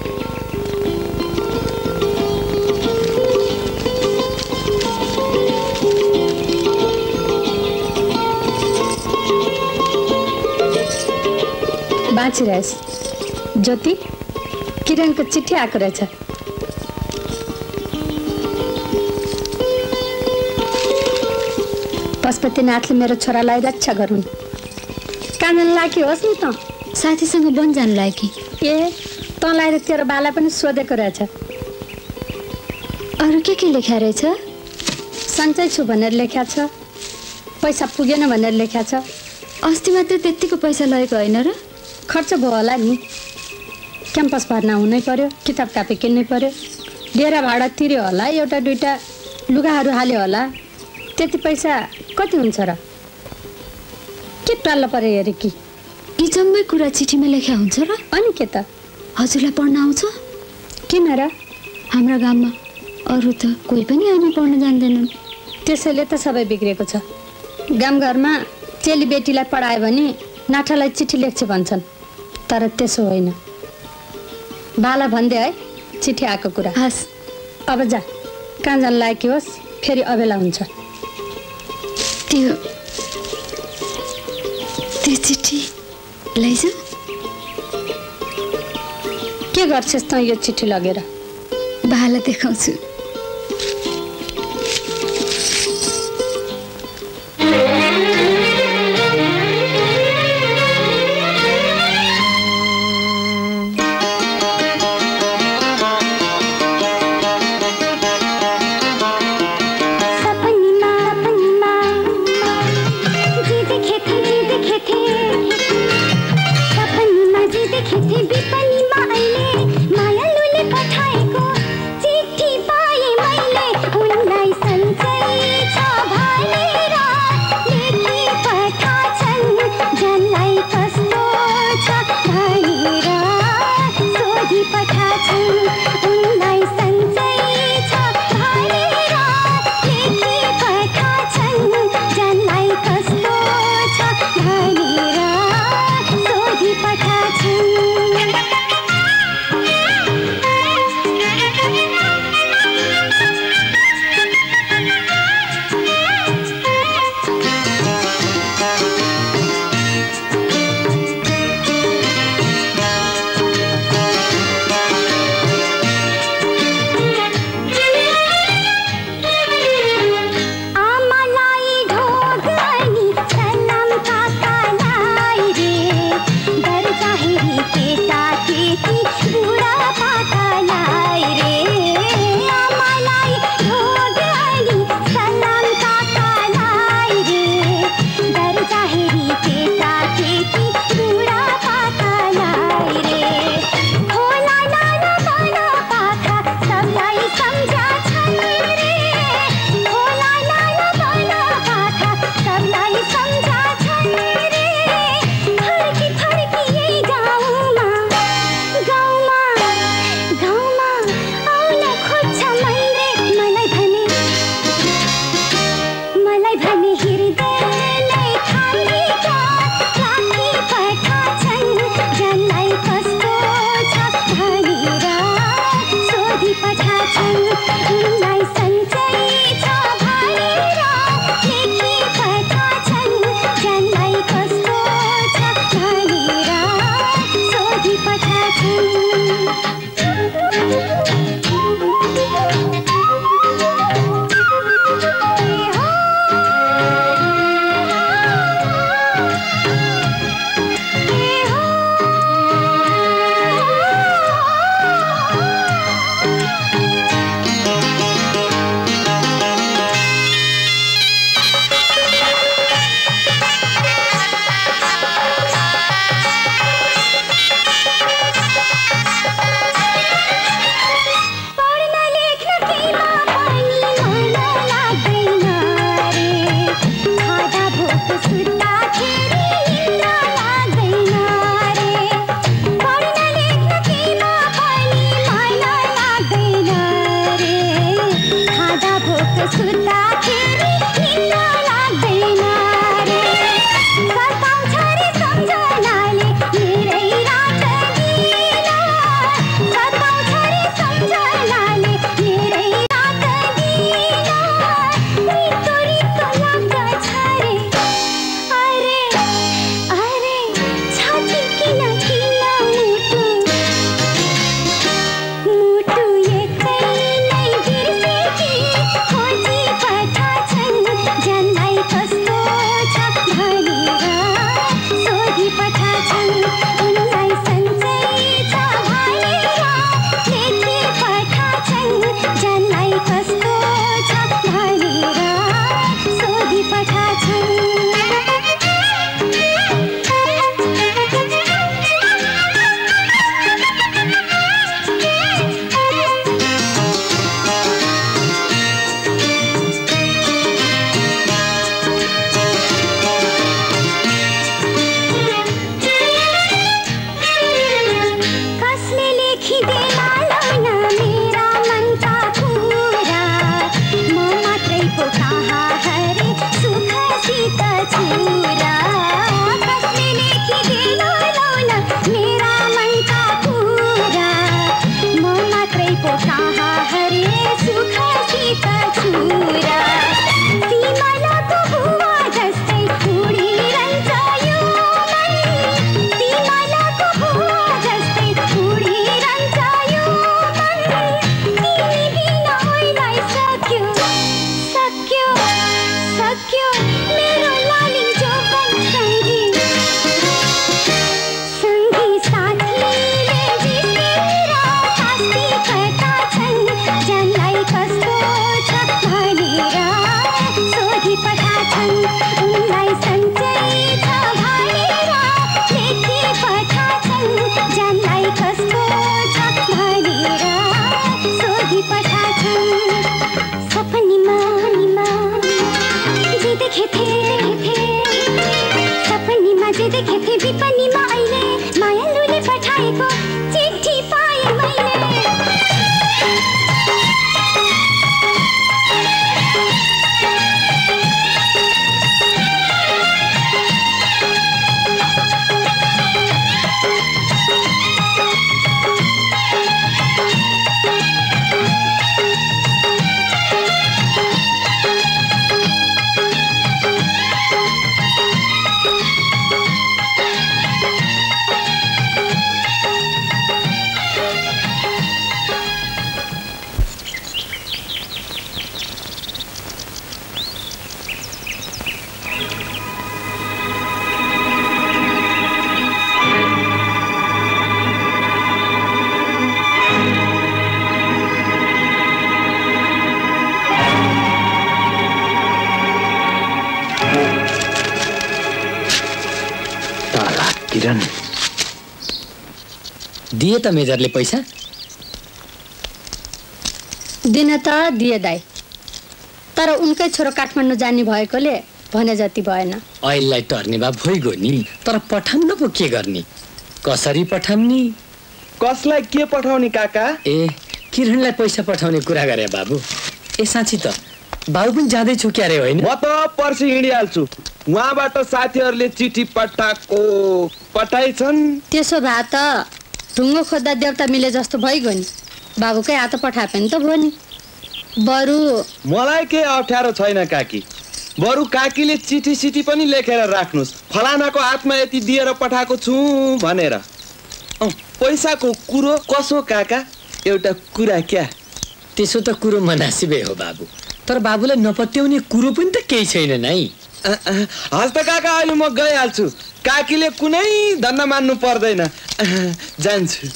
बाँचिरहेछ ज्योति, किरणको चिठी आएको रहेछ। पशुपतिनाथले मेरो छोरालाई रक्षा गरून्। कानन लागी होस् नि त, साथीसँग वन जानु लागि। ए तँलाई र तेरो बाला पनि सोधेको रहेछ। अरू के के लेख्या रहेछ? सन्चै छु भनेर लेख्या छ, पैसा पुगेन भनेर लेख्या छ। अस्ति मात्र त्यतिको पैसा लगेको होइन र? खर्च भयो होला नि, क्याम्पस भर्ना हुनै पर्यो, किताब कापी किन्नै पर्यो, डेरा भाडा तिर्यो होला, एउटा दुईटा लुगाहरू हाल्यो होला। त्यति पैसा कति हुन्छ र? के टाल्लो पर्यो हेरे कि? यी जम्मै कुरा चिठीमा लेख्या हुन्छ र? अनि के त? हजुरलाई पढ्न आउँछ? किन र? हाम्रा गाउँमा अरू त कोही पनि हामी पढ्न जान्दैनन्। त्यसैले त सबै बिग्रेको छ। गाउँघरमा चेलीबेटीलाई पढायो भने नाठालाई चिठी लेख्छ भन्छन्, तर त्यसो होइन। बाला भन्दे है चिठी आएको कुरा। हस् अब जा, कहाँ जान लायकी होस्, फेरि अबेला हुन्छ। त्यो त्यो चिठी लैजाऊ। के गर्छस् त यो चिठी लगेर? बाला देखाउँछु। मायालुले पठाएको चिठी पाए दिए त मेजरले पैसा दिन त दिए दाइ, तर उनकै छोरो काठमाडौँ जाने भएकोले भने जति भएन। ऐललाई टर्ने भए भइगयो नि, तर पठाउन पो के गर्ने? कसरी पठाउने? कसलाई के पठाउने काका? ए किरणलाई पैसा पठाउने कुरा गरे बाबु। ए साँच्ची त बाबु पनि जाँदैछु क्यारे होइन? म त पर्सि हिँडिहाल्छु। उहाँबाट साथीहरूले चिठी पठाएको पठाइछन्। त्यसो भए त ढुङ्गो खोज्दा देउता मिले जस्तो भइगयो नि। बाबुकै हात पठाए पनि त भयो नि। बरु मलाई के अप्ठ्यारो छैन काकी, बरु काकीले चिठी सिठी पनि लेखेर राख्नुस्, फलानाको हातमा यति दिएर पठाएको छु भनेर। पैसाको कुरो कसो काका? एउटा कुरा क्या? त्यसो त कुरो मनासिबे हो बाबु, तर बाबुलाई नपत्याउने कुरो पनि त केही छैन नै। हस् त काका, अहिले म गइहाल्छु। काकीले कुनै धन्दा मान्नु पर्दैन। जान्छु।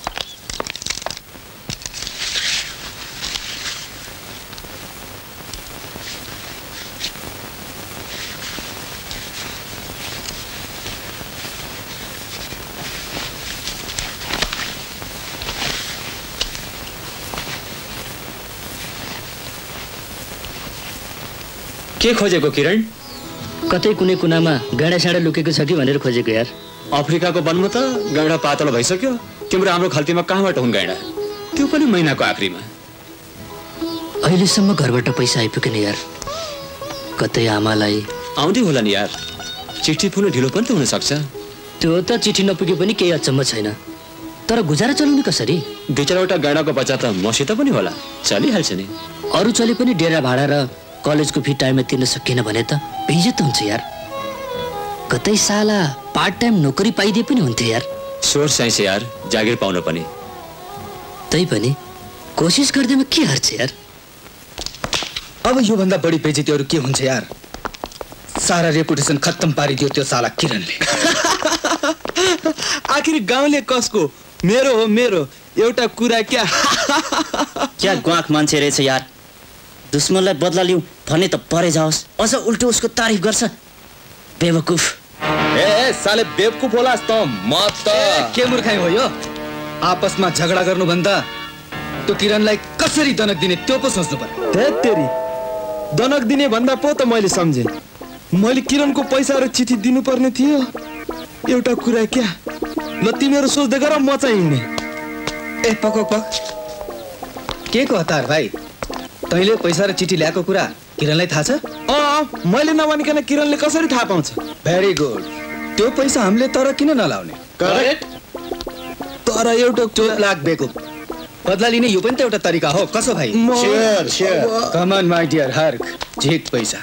के खोजेको किरण? कतै कुनै कुनामा गाडा साडा लुकेको छ कि भनेर खोजेको यार। अफ्रिकाको वनमा त गाडा पातलो भइसक्यो। तिम्रो हाम्रो खल्तीमा कहाँबाट हुन् गाडा? त्यो पनि महिनाको आखिरीमा। अहिलेसम्म घरबाट पैसा आइपुगेन यार। कतै आमालाई आउँदै होला नि यार। चिठी पुग्नु ढिलो पनि त हुन सक्छ। त्यो त चिठी नपुगे पनि केही अचम्म छैन, तर गुजारा चलाउने कसरी? दुई चारवटा गाडाको बच्चा त मसित पनि होला, चलिहाल्छ नि। अरू चले पनि डेरा भाडा र कलेजको फी टाइममा तिर्न सकिएन भने त बेइज्जत हुन्छ यार। कतै साला पार्ट टाइम नोकरी पाइदिए पनि हुन्थ्यो यार। स्वर चाहिन्छ यार, जागिर पाउन पनि। तै पनि कोसिस गर्दैमा के हर्छ यार। अब यो भन्दा बढी बेइज्जती अरू के हुन्छ यार? सारा रेपुटेसन खत्तम पारिदियो त्यो साला किरणले। आखिर गाउँले कसको? मेरो हो मेरो। एउटा कुरा क्या? क्या ग्वाख मान्छे रहेछ यार। दुश्मनलाई बदला लिऊ भने त परे जाओस्, अझ उल्टो उसको तारिफ गर्छ। बेवकुफ। ए, ए साले बेवकुफ होलास् त। म त के मूर्खाइ हो यो? आपसमा झगडा गर्नुभन्दा त्यो किरणलाई कसरी दनक दिने त्यो पो सोच्नु पर्यो। हे तेरी, दनक दिने भन्दा पो त मैले सम्झेँ। मैले किरणको पैसा र चिठी दिनुपर्ने थियो। एउटा कुरा क्या? ल तिमीहरू सोच्दै गर, म चाहिँ हिँड्ने। ए पक पक, के को हतार भाइ? तैँले पैसा र चिठी ल्याएको कुरा किरणलाई थाहा छ? अँ, मैले नभनिकन किरणले कसरी थाहा पाउँछ? Very good. त्यो पैसा हामीले तर किन नलाउने? करेक्ट। तर एउटा चोप लाग बेकुप। बदला लिने यो पनि त एउटा तरिका हो। कसो भाइ? Share share. Come on my dear Harka, झिक पैसा।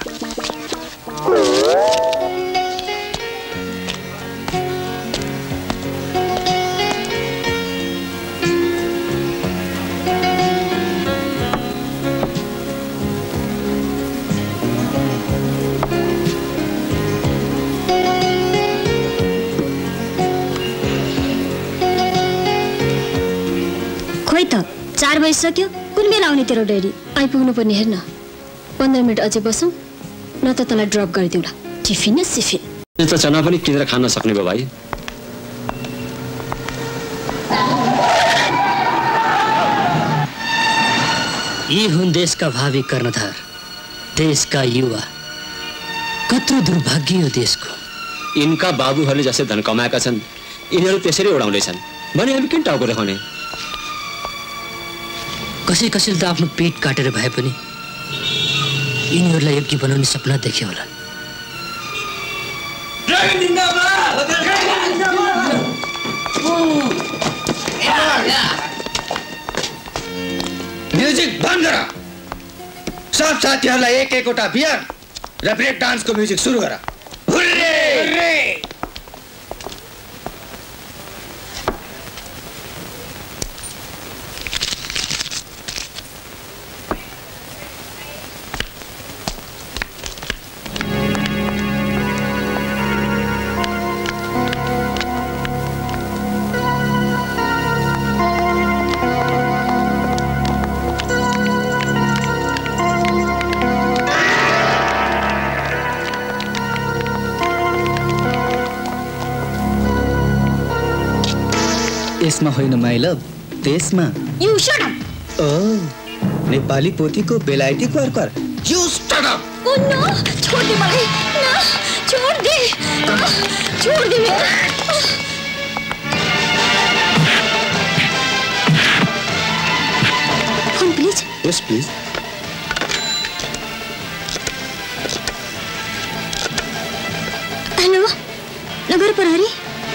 खोइ त चार बजिसक्यो कुन बेला आउने तेरो डेरी आइपुग्नु पर्ने हेर्न पन्ध्र मिनट अझै बसौँ न त तँलाई ड्रप गरिदिउँला टिफिन न सिफिन यो त चना पनि किनेर खान सक्ने भयो भाइ यी हुन् देशका भावी कर्णधार देशका युवा कत्रो दुर्भाग्य यो देशको यिनका बाबुहरूले जसै धन कमाएका छन् यिनीहरू त्यसरी उडाउँदैछन् भने हामी किन टाउको देखाउने कसै कसैले त आफ्नो पेट काटेर भए पनि यिनीहरूलाई योग्य बनाउने सपना देखे होला म्युजिक बन्द गर सब साथीहरूलाई एक एकवटा बियर र ब्रेक डान्सको म्युजिक सुरु गर हुर्रे हुर्रे यसमा होइन माइ लभ देशमा यु शट अप ओ नेपाली पोथीको बेलायती क्वार्कर यु शट अप ओ नो छोड दे मलाई न छोड दे छोड दे phone please yes please hello नगर प्रहरी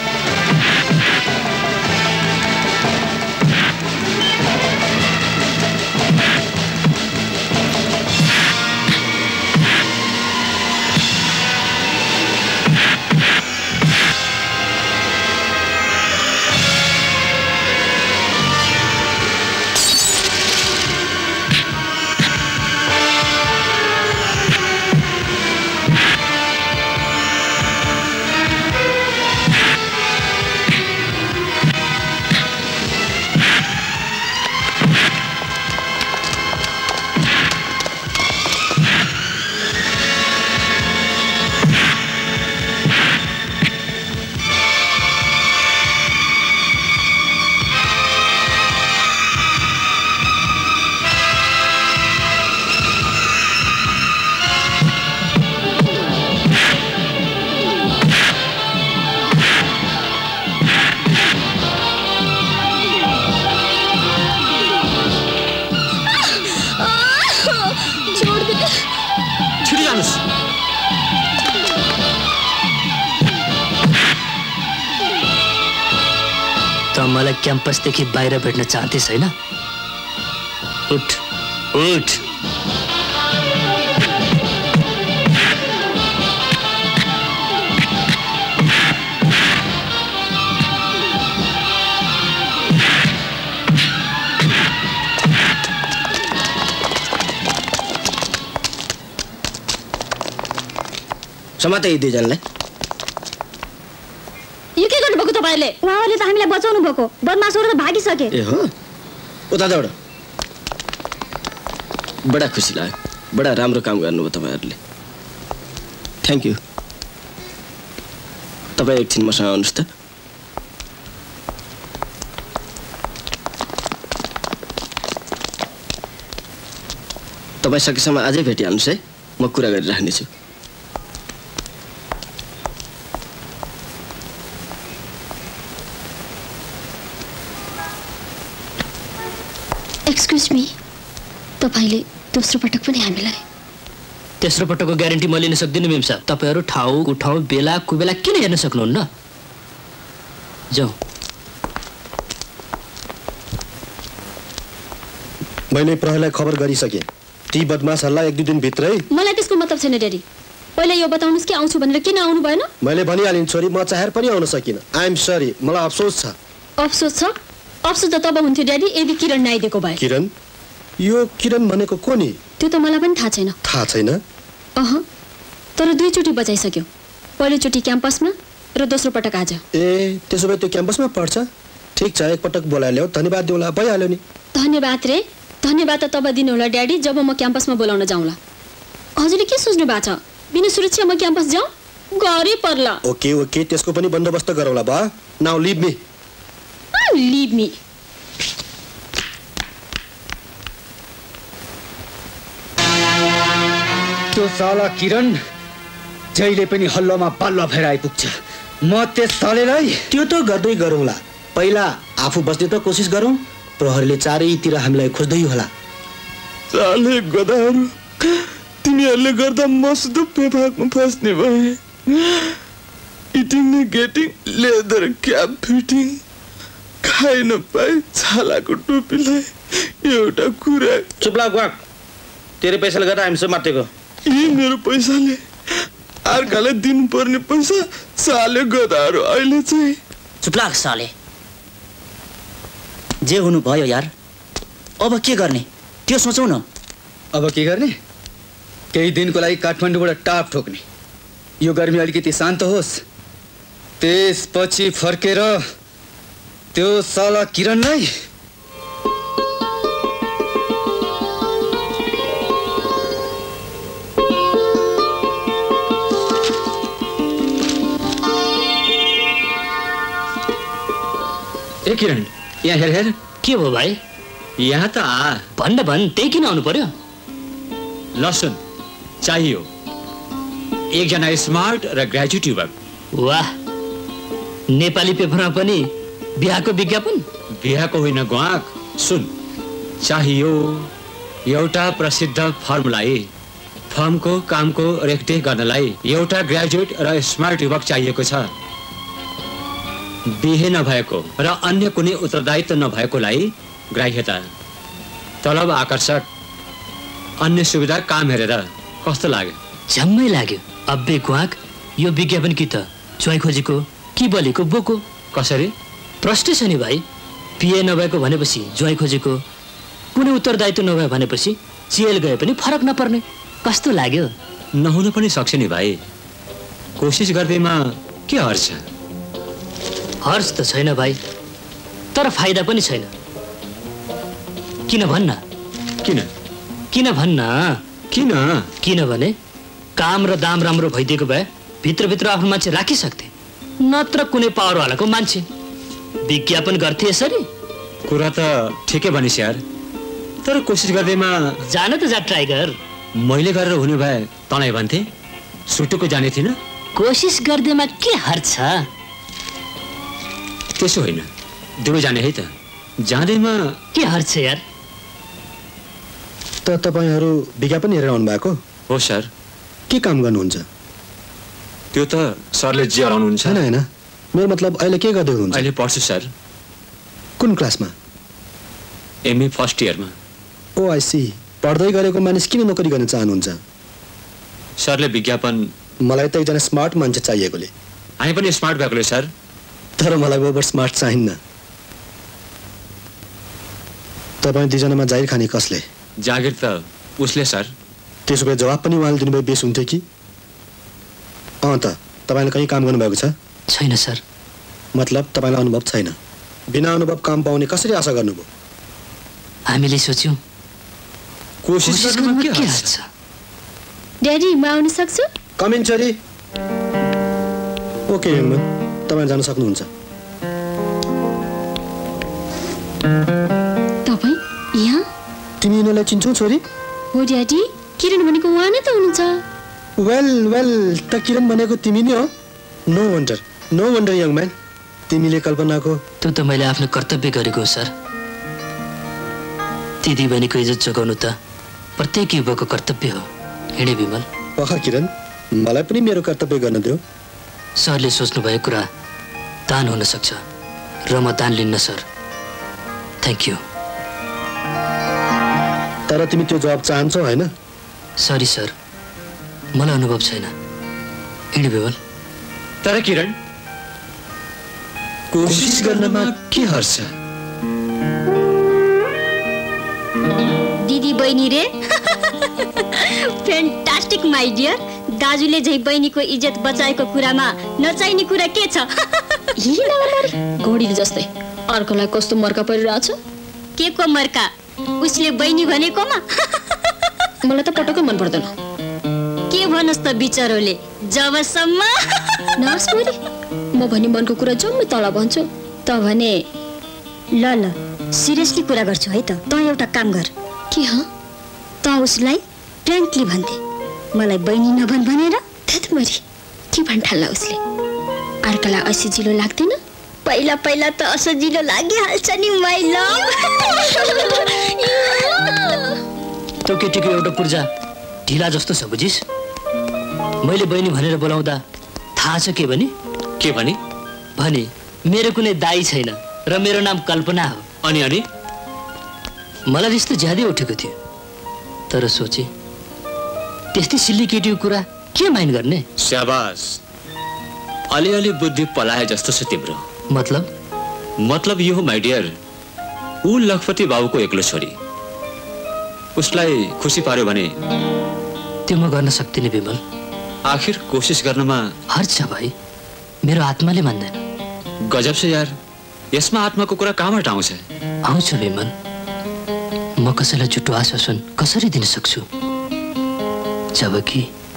मलाई क्याम्पसदेखि बाहिर भेट्न चाहन्थे छैन उठ उठ समाते यी दुईजनालाई यो के गर्नुभएको तपाईँले उहाँहरूले त हामीलाई बचाउनु भएको बदमासहरू त भागिसके ए हो उता दौड बडा खुसी लाग्यो बडा राम्रो काम गर्नुभयो तपाईँहरूले थ्याङ्क यू तपाईँ एकछिन मसँग आउनुहोस् त तपाईँ सकेसम्म आजै भेटिहाल्नुहोस् है म कुरा गरिराख्नेछु एक्सक्युज मी तपाईले दोस्रो पटक पनि हामीलाई तेस्रो पटकको ग्यारेन्टी म लिन सक्दिनँ मेम साहब तपाईहरु ठाउँ उठाउँ बेला कुबेला किन हेर्न सक्नुहुन्न जाऊ मैले प्रहरीलाई खबर गरिसके ती बदमासहरुलाई एक दुई दिन भित्रै मलाई त्यसको मतलब छैन ड्याडी पहिले यो बताउनुस् कि आउँछु भनेर किन आउनु भएन मैले भनिहालिन छोरी म चाहेर पनि आउन सकिन आई एम सरी मलाई अफसोस छ अफसोस छ अफसोस त तब हुन्थ्यो ड्याडी यदि किरण नआइदिएको भए किरण यो किरण भनेको को नि त्यो त मलाई पनि थाहा छैन थाहा छैन अह तर दुई चोटी बचाइसक्यो पहिलो चोटी क्याम्पसमा र दोस्रो पटक आज ए त्यसो भए त्यो क्याम्पसमा पढ्छ ठिक छ एकपटक बोलाएर ल्याऊ धन्यवाद दिउँला भइहाल्यो नि धन्यवाद रे धन्यवाद त तब दिनुहोला ड्याडी जब म क्याम्पसमा बोलाउन जाउँला हजुरले के सोच्नु भएको छ बिना सुरक्षा म क्याम्पस जाउँ गरै पर्ला ओके ओके त्यसको पनि बन्दोबस्त गरौँला बा now leave me leave me त्यो साला किरण जहिले पनि हल्लोमा बल्ल भएर आइपुग्छ म त्यस सालेलाई त्यो त गर्दै गरौँला पहिला आफू बस्ने त कोसिस गरौँ प्रहरीले चारैतिर हामीलाई खोज्दै होला साले गधाहरू तिमीहरूले गर्दा म सुधु पेपाकमा फस्ने भए इटिङ न गेटिङ लेदर क्याप फिटिङ खाइ नपाए छालाको टोपीलाई एउटा कुरा चुप्ला ग्वाक तेरो पैसाले गर्दा हामीसँग मातेको यी मेरो पैसाले अर्कालाई दिनुपर्ने पैसा साले गधाहरू अहिले चाहिँ चुप्ला साले जे हुनु भयो यार अब के गर्ने त्यो सोचौ न अब के गर्ने केही दिनको लागि काठमाडौँबाट टाप ठोक्ने यो गर्मी अलिकति शान्त होस् त्यसपछि फर्केर त्यो साला किरणलाई ए किरण यहाँ हेर हेर के भयो भाइ यहाँ त आ भन्न भन् त्यही किन आउनु पर्यो लसुन चाहियो एकजना स्मार्ट र ग्रेजुएट युवक वाह नेपाली पेपरमा पनि बिहाको विज्ञापन बिहाको होइन ग्वाक सुन चाहियो एउटा प्रसिद्ध फर्मलाई फर्मको कामको रेखदेख गर्नलाई एउटा ग्रेजुएट र स्मार्ट युवक चाहिएको छ बिहे नभएको र अन्य कुनै उत्तरदायित्व नभएकोलाई ग्राह्यता तलब आकर्षक अन्य सुविधा काम हेरेर कस्तो लाग्यो झम्मै लाग्यो अब्बे ग्वाक यो विज्ञापन कि त च्वाइ खोजेको कि बलेको बोको कसरी प्रश्न छ नि भाइ पिए नभएको भनेपछि ज्वाइ खोजेको कुनै उत्तरदायित्व नभए भनेपछि जेल गए पनि फरक नपर्ने कस्तो लाग्यो नहुन पनि सक्छ नि भाइ कोसिस गर्दैमा के हर्ष हर्ष त छैन भाइ तर फाइदा पनि छैन किन भन्न किन किन भन्न किन किनभने काम र दाम राम्रो भइदिएको भए भित्रभित्र आफ्नो मान्छे राखिसक्थे नत्र कुनै पावरवालाको मान्छे विज्ञापन गर्थे यसरी कुरा त ठिकै भनिस् यार तर कोसिस गर्दैमा जान त जा ट्राई गर मैले गरेर हुने भए तँलाई भन्थे सुटुको जाने थिएन कोसिस गर्दैमा के हर्छ त्यसो होइन दुवै जाने है त जाँदैमा के हर्छ यार त तपाईहरू विज्ञापन हेरेर आउनु भएको हो सर के काम गर्नुहुन्छ त्यो त सरले जे हराउनुहुन्छ हैन हैन मेरो मतलब अहिले के गर्दै हुनुहुन्छ अहिले पढ्छु सर कुन क्लासमा एमए फर्स्ट इयरमा ओ आई सी पढ्दै गरेको मानिस किन नोकरी गर्न चाहनुहुन्छ सरले विज्ञापन मलाई त एकजना स्मार्ट मान्छे चाहिएकोले हामी पनि स्मार्ट भएकोले सर तर मलाई ओभर स्मार्ट चाहिन्न तपाईँ दुईजनामा जागिर खाने कसले जागिर त उसले सर त्यसो भए जवाब पनि उहाँले दिनुभए बेस हुन्थ्यो कि अँ त तपाईँले कहीँ काम गर्नुभएको छ छैन सर मतलब तपाईँलाई अनुभव छैन बिना अनुभव काम पाउने कसरी आशा गर्नुभयो हामीले सोच्यौँ कोसिस गर्नुमा के हर्छ ड्याडी म आउन सक्छु कमेन्ट छोरी ओके यङमन तपाईँ जान सक्नुहुन्छ तपाईँ यहाँ तिमी यिनीलाई चिन्छौ छोरी हो ड्याडी किरण भनेको उहाँ नै त हुनुहुन्छ वेल वेल त किरण भनेको तिमी नै हो no wonder no wonder young man तिमीले कल्पनाको त्यो त मैले आफ्नो कर्तव्य गरेको हो सर दिदी बहिनीको इज्जत जोगाउनु त प्रत्येक युवकको कर्तव्य हो हिँडे विमल पख किरण मलाई पनि मेरो कर्तव्य गर्न दियो सरले सोच्नुभएको कुरा दान हुन सक्छ र म दान लिन्न सर थ्याङ्क यू तर तिमी त्यो जवाब चाहन्छौ होइन सरी सर मलाई अनुभव छैन हिँडे विमल तर किरण कोसिस गर्नमा के हर्छ दिदी बहिनी रे फ्यान्टास्टिक माई डियर दाजुले झै बहिनीको इज्जत बचाएको कुरामा नचाहिने कुरा के छ घोडी जस्तै अर्कोलाई कस्तो मर्का परिरहेछ? के को मर्का? उसले बहिनी भनेकोमा? मलाई त पटक्कै मन पर्दैन। के भनस् त बिचरोले? जबसम्म नर्स बोली म भनी मनको कुरा जम्मै तल भन्छु। त भने ल ल सिरियसली कुरा गर्छु है त। त एउटा काम गर। के ह? त उसलाई फ्र्याङ्कली भन्थे मलाई बहिनी नभन भनेर। धतमरी के भन्ठाल्ला उसले? अर्कालाई असजिलो लाग्दैन? पहिला पहिला त असजिलो लागिहाल्छ नि माइ लभ। त्यो केटीको एउटा पूर्जा ढिला जस्तो छ बुझिस? मैले बहिनी भनेर बोलाउँदा थाहा छ के भने? के भने? भने मेरो कुनै दाई छैन र मेरो नाम कल्पना हो। अनि अनि मलाई रिस त ज्यादै उठेको थियो, तर सोचे त्यस्तै सिल्ली केटीको कुरा के माइन गर्ने? स्याबास, अलिअलि बुद्धि पलाए जस्तो छ तिम्रो। मतलब? मतलब यो हो माइ डियर, ऊ लखपति बाबुको एक्लो छोरी, उसलाई खुसी पार्यो भने त्यो म गर्न सक्दिनँ विमल। आखिर कोसिस गर्नमा हर्ज छ भाइ, मेरो आत्माले मान्दैन। गजब छ यार, यसमा आत्माको कुरा कहाँबाट आउँछ? आउँछ विमल, म कसैलाई झुटो आश्वासन कसरी दिन सक्छु जबकि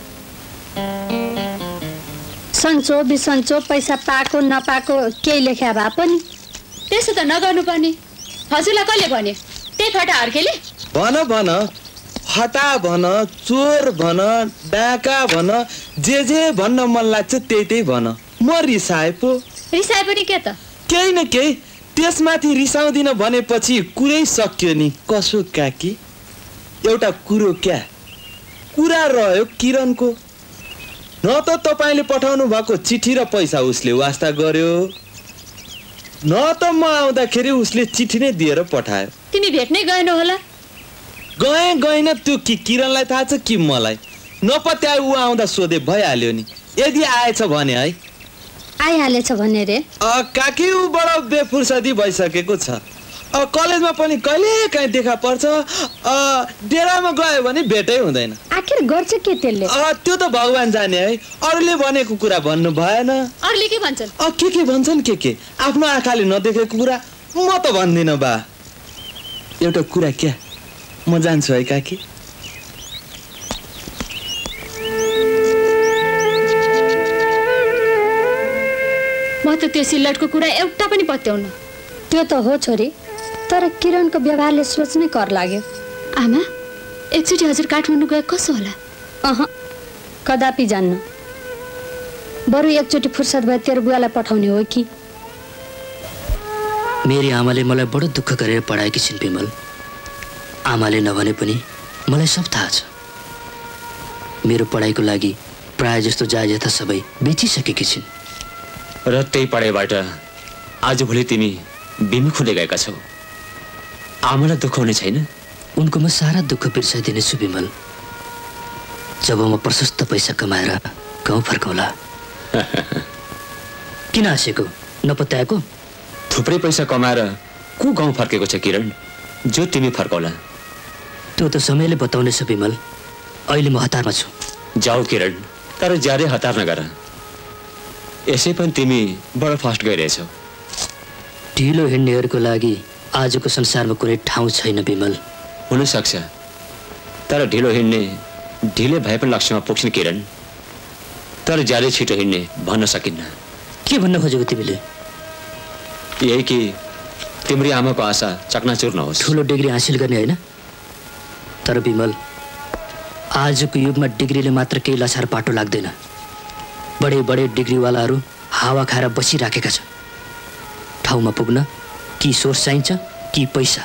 सन्चो बिसन्चो पैसा पाएको नपाएको केही लेख्या भए पनि त्यसो त नगर्नु पर्ने। हजुरलाई कहिले भने? त्यही फटा हर्केले भन भन, हटा भन, चोर भन, डाका भन, जे जे भन्न मन लाग्छ त्यही त्यही भन। म रिसाए पो। रिसाए पनि के त? केही न केही, त्यसमाथि रिसाउँदिन भनेपछि कुरै सक्यो नि। कसो काकी, एउटा कुरो क्या कुरा रह्यो किरणको। न त तपाईँले पठाउनु भएको चिठी र पैसा उसले वास्ता गर्यो, न त म आउँदाखेरि उसले चिठी नै दिएर पठायो। तिमी भेट्नै गएन होला? गए गएन त्यो कि किरणलाई थाहा छ कि मलाई? नपत्याए ऊ आउँदा सोधे भइहाल्यो नि। यदि आएछ भने है आइहालेछ भने रे काकी ऊ बडो बेफुर्सदी भइसकेको छ। कलेजमा पनि कहिले काहीँ देखा पर्छ, डेरामा गयो भने भेटै हुँदैन। आखिर गर्छ के त्यसले? त्यो त भगवान जाने है, अरूले भनेको कुरा भन्नु भएन। अरूले के भन्छन्? के के भन्छन् के के आफ्नो आँखाले नदेखेको कुरा म त भन्दिनँ बा। एउटा कुरा क्या, म जान्छु है काकी। म त त्यो सिल्लटको कुरा एउटा पनि पत्याउनु। त्यो त हो छोरी, तर किरणको व्यवहारले सोच्नै कर लाग्यो। आमा, एकचोटि हजुर काठमाडौँ गए कसो होला? अह कदापि जान्न। बरु एकचोटि फुर्सद भए तेरो बुवालाई पठाउने हो कि? मेरी आमाले मलाई बडो दुःख गरेर पढाएकी छिन् विमल। आमाले नभने पनि मलाई सब थाहा छ। मेरो पढाइको लागि प्राय जस्तो जायज सबै बेचिसकेकी छिन् र त्यही पढाइबाट आजभोलि तिमी विमुख हुँदै गएका छौ। आमालाई दुःख हुने छैन? उनको म सारा दुःख बिर्साइदिनेछु विमल, जब म प्रशस्त पैसा कमाएर गाउँ फर्काउला। किन हाँसेको? नपत्याएको? थुप्रै पैसा कमाएर को गाउँ फर्केको छ किरण, जो तिमी फर्काउला? त्यो त समयले बताउनेछ विमल। अहिले म हतारमा छु। जाऊ किरण, तर ज्यादै हतार नगर। यसै पनि तिमी बडो फास्ट गइरहेछौ। ढिलो हिँड्नेहरूको लागि आजको संसारमा कुनै ठाउँ छैन विमल। हुन सक्छ, तर ढिलो हिँड्ने ढिलै भए पनि लक्ष्यमा पुग्छन् किरण, तर ज्यादै छिटो हिँड्ने भन्न सकिन्न। के भन्न खोजेको तिमीले? यही कि तिम्रो आमाको आशा चकनाचुर नहोस्। ठुलो डिग्री हासिल गर्ने होइन, तर विमल आजको युगमा डिग्रीले मात्र केही लछार पाटो लाग्दैन। बडे बडे डिग्रीवालाहरू हावा खाएर बसिराखेका छन्। ठाउँमा पुग्न कि सोर्स चाहिन्छ कि पैसा।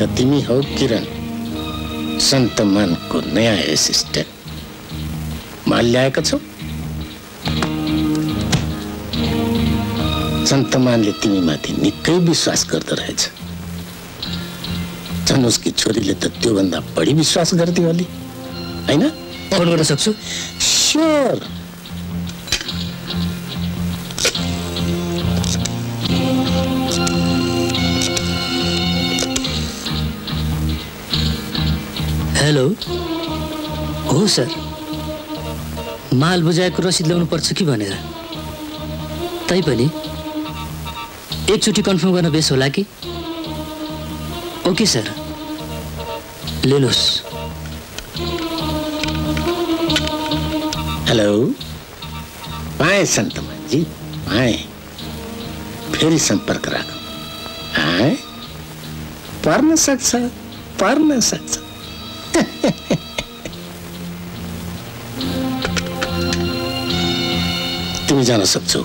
र तिमी हौ किरण सन्तमानको नयाँ एसिस्टेन्ट। माल ल्याएका छौ? सन्तमानले तिमीमाथि निकै विश्वास गर्दो रहेछ। झन् उसकी छोरीले त त्योभन्दा बढी विश्वास गर्थे होली, हैन? फोन गर्न सक्छु? स्योर। हेलो, हो सर। माल बुझाएको रसिद ल्याउनु पर्छ कि भनेर। तैपनि एकचोटि कन्फर्म गर्न बेस होला कि? ओके सर, लिनुहोस्। हेलो, पाएँ सन्तमानजी, पाएँ। फेरि सम्पर्क राखौँ। आए पर्न सक्छ, पर्न सक्छ। तिमी जान सक्छौ।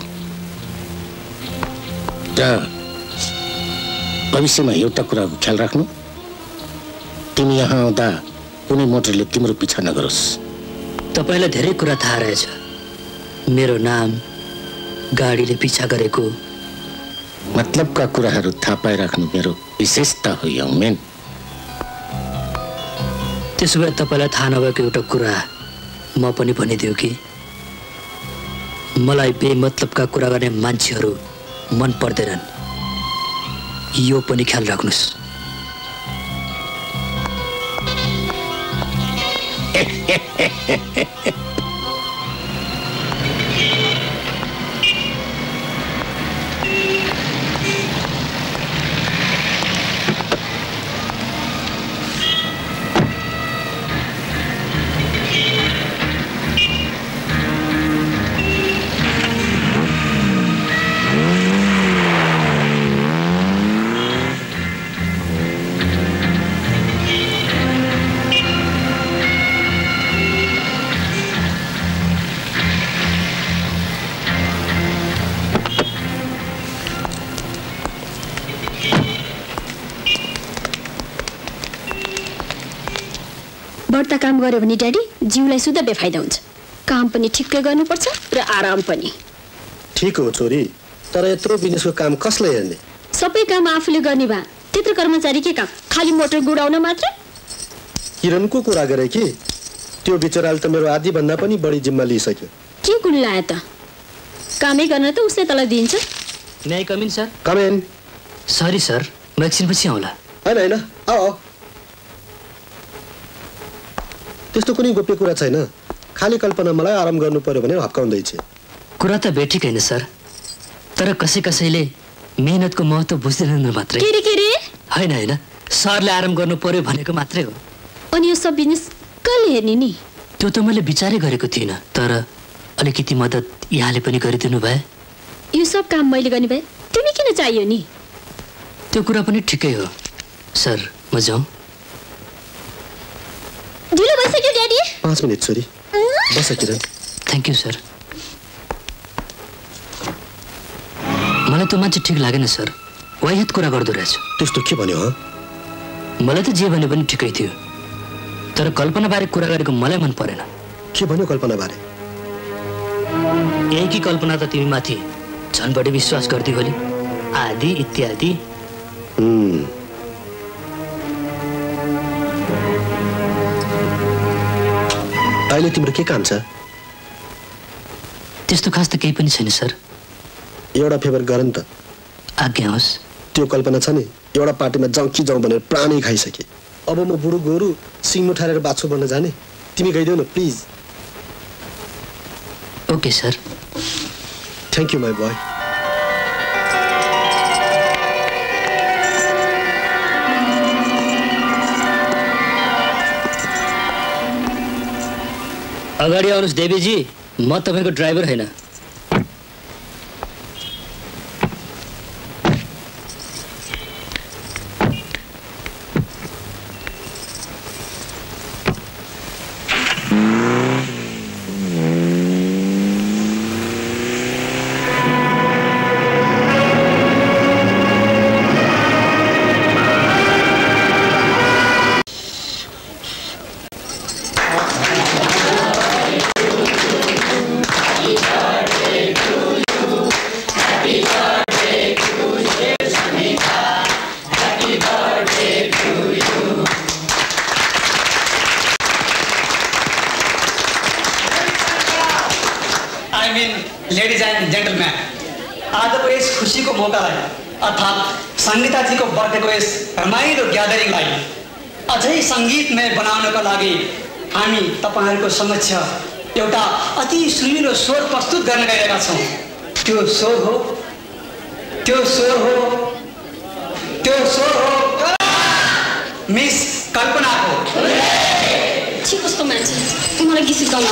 र भविष्यमा एउटा कुराको ख्याल राख्नु, तिमी यहाँ आउँदा कुनै मोटरले तिम्रो पिछा नगरोस्। तपाईँलाई धेरै कुरा थाहा रहेछ। मेरो नाम, गाडीले पिछा गरेको, मतलबका कुराहरू थाहा पाइराख्नु मेरो विशेषता हो यङ मेन। त्यसो भए तपाईँलाई थाहा नभएको एउटा कुरा म पनि भनिदियो कि मलाई बेमतलबका कुरा गर्ने मान्छेहरू मन पर्दैनन्। यो पनि ख्याल राख्नुहोस्। बढ्ता काम गर्यो भने ड्याडी जिउलाई शुद्ध बेफाइदा हुन्छ। काम पनि ठिक्कै गर्नुपर्छ र आराम पनि। ठिक हो छोरी, तर यत्रो बिजनेसको काम कसले हेर्ने? सबै काम आफूले गर्ने भए त्यत्रो कर्मचारी के काम? खाली मोटर गुडाउन मात्र? किरणको कुरा गरे कि त्यो बिचराले त मेरो आधी भन्दा पनि बढी जिम्मा लिइसक्यो। के कुन लायो त? कामै गर्न त उसले तलाई दिन्छ। May I come in, sir? Come in. Sorry, sir. म एकछिनपछि आउँला। हैन हैन, आओ। त्यस्तो कुनै गोप्य कुरा छैन। खाली कल्पना मलाई आराम गर्नु पर्यो भनेर हप्काउँदै छ। कुरा त बेठिक हैन सर, तर कसै कसैले मेहनतको महत्त्व बुझ्दैनन् मात्रै। के रे के रे? हैन हैन, सरले आराम गर्नु पर्यो भनेको मात्रै हो। अनि यो सब बिजनेस कसले हेर्ने नि? त्यो त मैले विचारै गरेको थिइनँ, तर अलिकति मद्दत यहाँले पनि गरिदिनु भए। यो सब काम मैले गर्ने भए तिमी किन चाहियो नि? त्यो कुरा पनि ठिकै हो। सर, म जाउँ? ढिलो भइसक्यो ड्याडी। पाँच मिनट छोरी, बस किरण। Thank you sir. मलाई त मान्छे ठिक लागेन सर, वाहित कुरा गर्दो रहेछ। त्यस्तो के भन्यो ह? मलाई त जे भने पनि ठिकै थियो, तर कल्पना बारे कुरा गरेको मलाई मन परेन। के भन्यो कल्पना बारे? यही कि कल्पना त तिमी माथि झन् बढी विश्वास गर्दै होली, आदि इत्यादि। अहिले तिम्रो के काम छ? त्यस्तो खास त केही पनि छैन सर। एउटा फेभर गर नि त। आज्ञा होस्। त्यो कल्पना छ नि, एउटा पार्टीमा जाउँ कि जाउँ भनेर प्राणै खाइसके। अब म बुढो गोरु सिङ्गो ठारेर बाछो बन्न जाने, तिमी गइदेऊ न please. Okay sir. Thank you my boy. अगाडि आउनुहोस् देवीजी, म तपाईँको ड्राइभर होइन। एन्ड जेन्टलम्यान, आजको यस खुसीको मौकालाई अर्थात् सङ्गीताजीको बर्थडेको यस रमाइलो ग्यादरिङलाई अझै सङ्गीतमय बनाउनको लागि हामी तपाईँहरूको समक्ष एउटा अति सुनिलो स्वर प्रस्तुत गर्न गइरहेका छौँ। त्यो स्वर हो त्यो स्वर हो त्यो स्वर हो मिस कल्पनाको। छी कस्तो मान्छे, मलाई गीत गाउन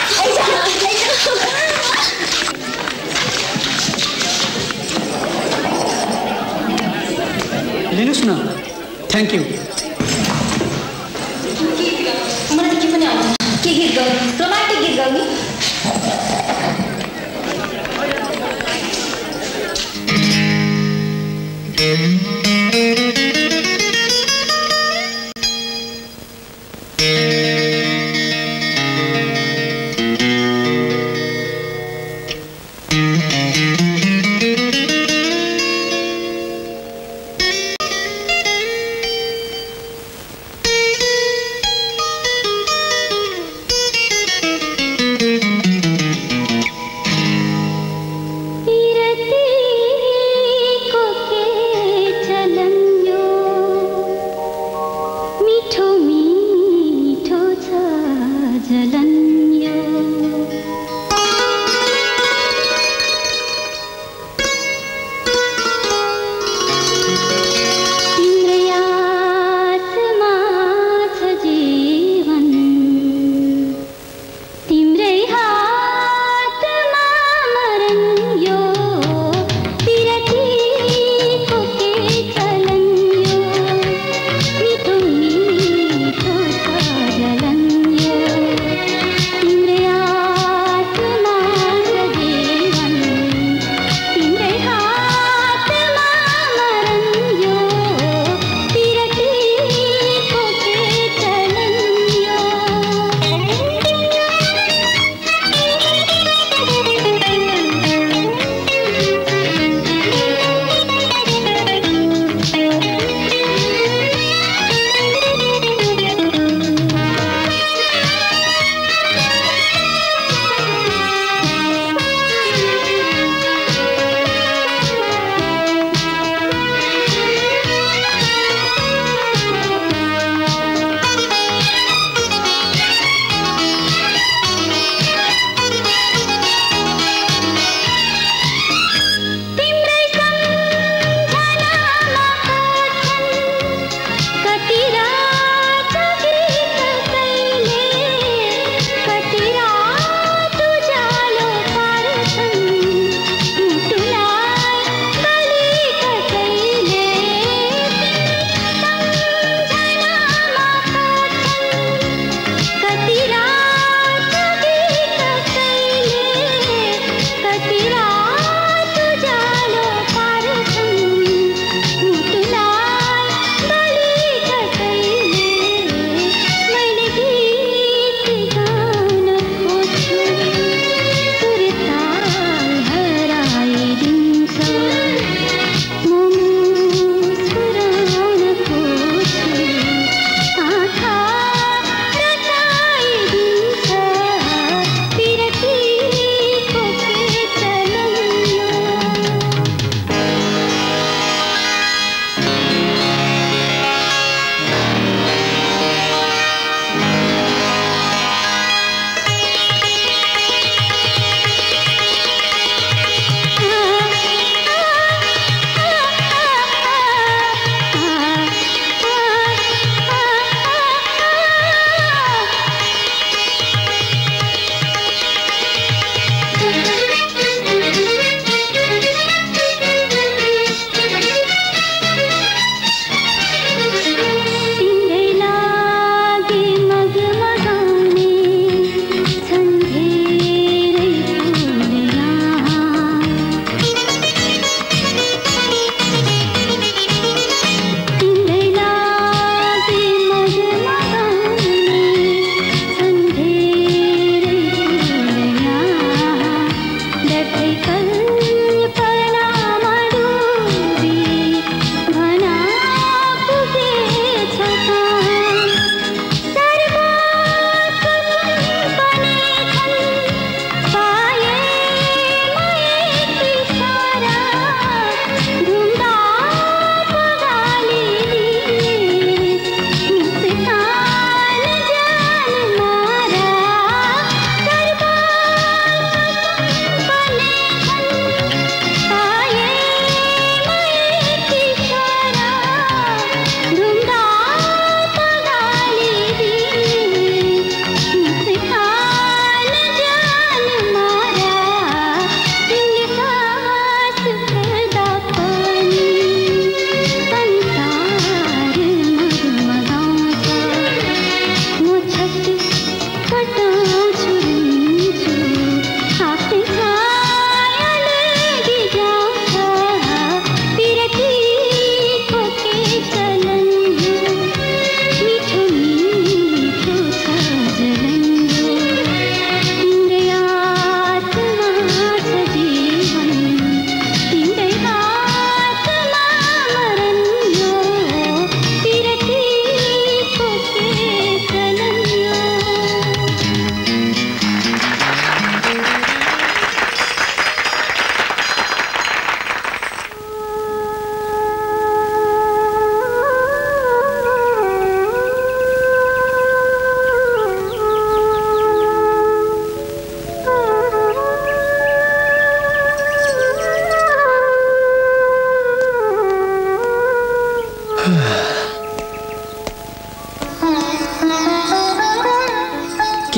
लिनुहोस् न। Thank you. मलाई के पनि आउँदैन। के गीत गाउने? रोमान्टिक गीत गाउने। Thank you.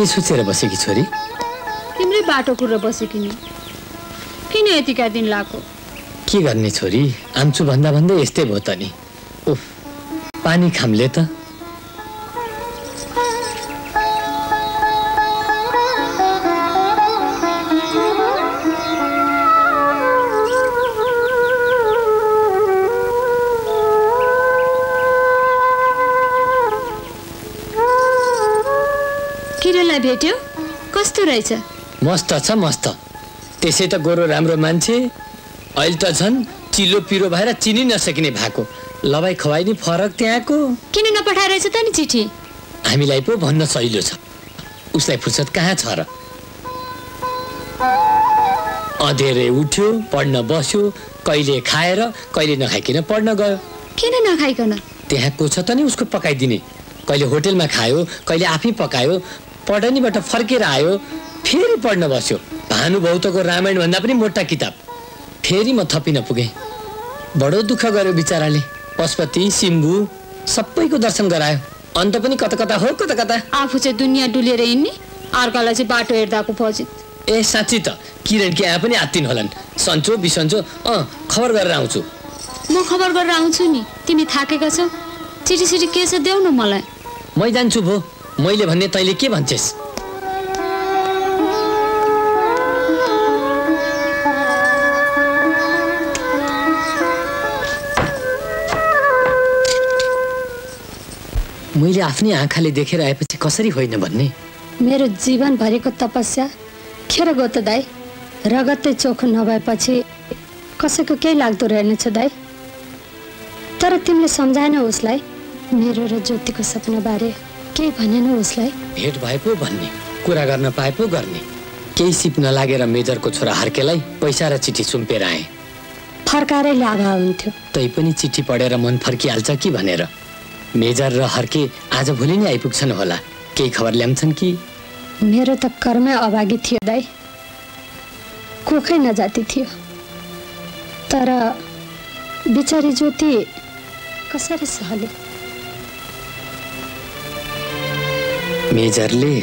के सोचेर बसेकी छोरी? तिम्रै बाटो कुरो बसेकी नि। किन यतिका दिन लाग्यो? के गर्ने छोरी, आम्छु भन्दा भन्दै यस्तै भयो त नि। उफ, पानी खाम्ले त। किरणलाई भेट्यो? कस्तो रहेछ? मस्त छ मस्त। त्यसै त गोरो राम्रो मान्छे, अहिले त झन् चिल्लो पिरो भएर चिनी नसकिने भएको। लबाई खवाई नि फरक त्यहाँको। किन नपठाइरहेछ त नि चिठी? हामीलाई पो भन्न सहिलो छ, उसलाई फुर्सद कहाँ छ र? अँधेरै उठ्यो, पढ्न बस्यो, कहिले खाएर कहिले नखाइकन पढ्न गयो। किन नखाइकन? त्यहाँ को छ त नि उसको पकाइदिने। कहिले होटेलमा खायो, कहिले आफै पकायो, पढनीबाट फर्केर आयो, फेरि पढ्न बस्यो। भानुभौतको रामायण भन्दा पनि मोटा किताब। फेरि म थपिन पुगेँ। बडो दुःख गर्यो बिचराले। पशुपति, सिम्बु सबैको दर्शन गरायो। अन्त पनि कता कता हो कता कता। आफू चाहिँ दुनियाँ डुलेर हिँड्ने, अर्कालाई चाहिँ बाटो हेर्दाको फजित। ए साँच्ची त किरण कि यहाँ पनि आत्तिन होलान्। सन्चो बिसन्चो अँ खबर गरेर आउँछु। म खबर गरेर आउँछु नि। तिमी थाकेका छौ? चिठी सिठी के छ देऊ न मलाई। मै जान्छु भो, मैले भन्ने तैँले के भन्छेस्? मैले आफ्नै आँखाले देखेर आएपछि कसरी होइन भन्ने? मेरो जीवनभरिको तपस्या खेर गयो त दाइ। रगतै चोखो नभएपछि कसैको केही लाग्दो रहेनछ दाइ। तर तिमीले सम्झाएन उसलाई, मेरो र ज्योतिको सपनाबारे केही भनेन उसलाई। भेट भए पो भन्ने, कुरा गर्न पाए पो गर्ने। केही सिप नलागेर मेजरको छोरा हर्केलाई पैसा र चिठी सुम्पेर आए। फर्काएरै लाभा हुन्थ्यो। तै पनि चिठी पढेर मन फर्किहाल्छ कि भनेर। मेजर र हर्के आज भोलि नै आइपुग्छन् होला। केही खबर ल्याउँछन् कि? मेरो त कर्मै अभागी थियो दाइ, कोखै नजाति थियो। तर बिचारी ज्योति कसरी सहले? मेजरले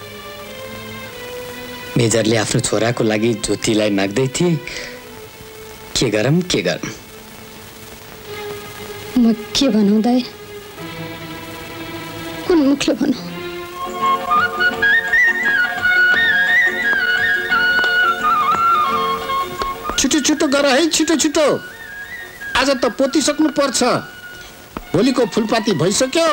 मेजरले आफ्नो छोराको लागि ज्योतिलाई माग्दै थिए। के गरौँ के गरौँ? म के भनौँ दाइ, कुन मुखले भनौँ? छिटो छिटो गर है, छिटो छिटो। आज त पोतिसक्नु पर्छ। भोलिको फुलपाती भइसक्यो।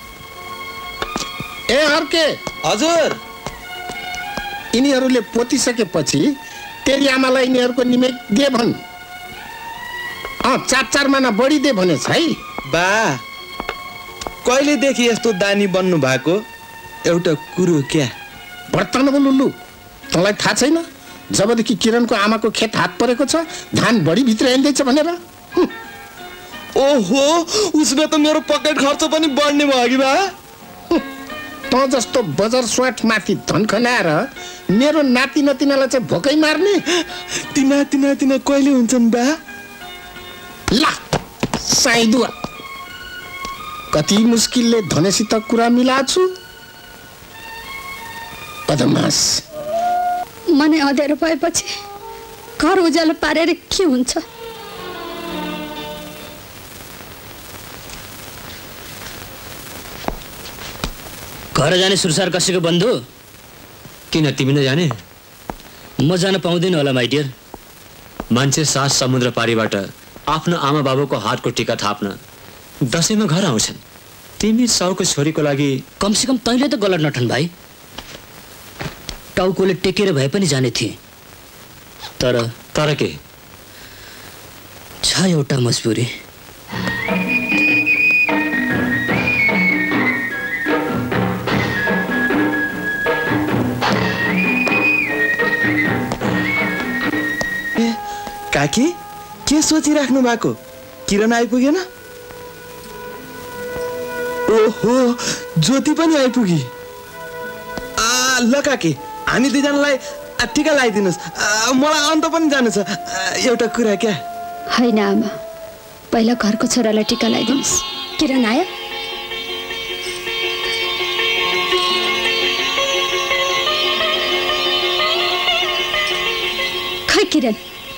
ए हर्के। हजुर। यिनीहरूले पोतिसकेपछि तेरी आमालाई यिनीहरूको निमेक दे भन्। अँ चार चार माना बढी दे भनेछ है। बा कहिलेदेखि यस्तो दानी बन्नु भएको? एउटा कुरो क्या वर्तन लुल्लु, तँलाई थाहा छैन जबदेखि किरणको आमाको खेत हात परेको छ धान बढी भित्र हिँड्दैछ भनेर? ओहो, उसले त मेरो पकेट खर्च पनि बढ्ने भयो कि बा। तँ जस्तो बजार स्वाट माथि धन खनाएर मेरो नाति नातिनालाई चाहिँ भोकै मार्ने? ती नाति नातिना कहिले हुन्छन् बा? ला साइदुवा, कति मुस्किलले धनेसित कुरा मिलाछु। बदमास। मनै अँधेरो भएपछि घर उज्यालो पारेर के हुन्छ? घर जाने सुरसार कसैको बन्धु? किन तिमी नजाने? म जान पाउँदैन होला माइ डियर। मान्छे सात समुद्र पारीबाट आफ्नो आमा बाबुको हातको टिका थाप्न दसैँमा घर आउँछन्। तिमी साउको छोरीको लागि कमसेकम तैँले त गलत नठन भाइ। टाउकोले टेकेर भए पनि जाने थिए। तर तर के छ एउटा मजबुरी। काकी के सोचिराख्नु भएको? किरण आइपुगेन? ओहो, ज्योति पनि आइपुगी। आ ल काकी, हामी दुईजनालाई टिका लगाइदिनुहोस्। मलाई अन्त पनि जानु छ। एउटा कुरा क्या? होइन आमा, पहिला घरको छोरालाई टिका लगाइदिनुहोस्। किरण आयो? किरण।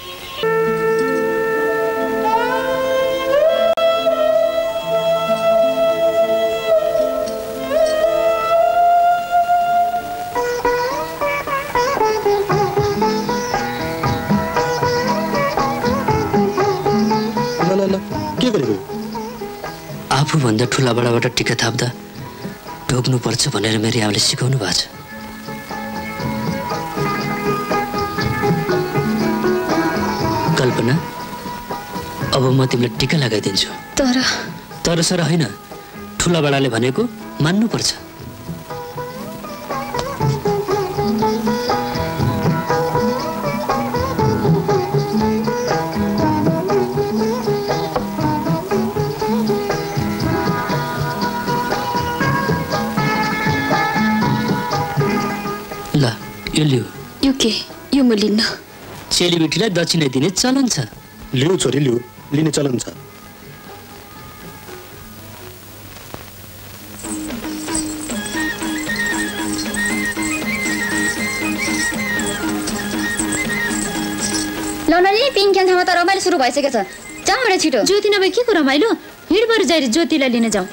आफूभन्दा ठुला बडाबाट टिका थाप्दा ढोग्नुपर्छ भनेर मेरो आमाले सिकाउनु भएको छ। कल्पना, अब म तिमीलाई टिका लगाइदिन्छु। तर तर सर होइन, ठुला बडाले भनेको मान्नुपर्छ। यो लिऊ। यो के? यो म लिन्न। चेलीबेटीलाई दक्षिणा दिने चलन छ। लिऊ छोरी लिऊ, लिने चलन छ। लौनाली पिङ खेल्छामा त रमाइलो सुरु भइसकेछ। जाउँ बडा छिटो। ज्योति नभए के को रमाइलो? हिँड बरु जाई ज्योतिलाई लिन जाऊ।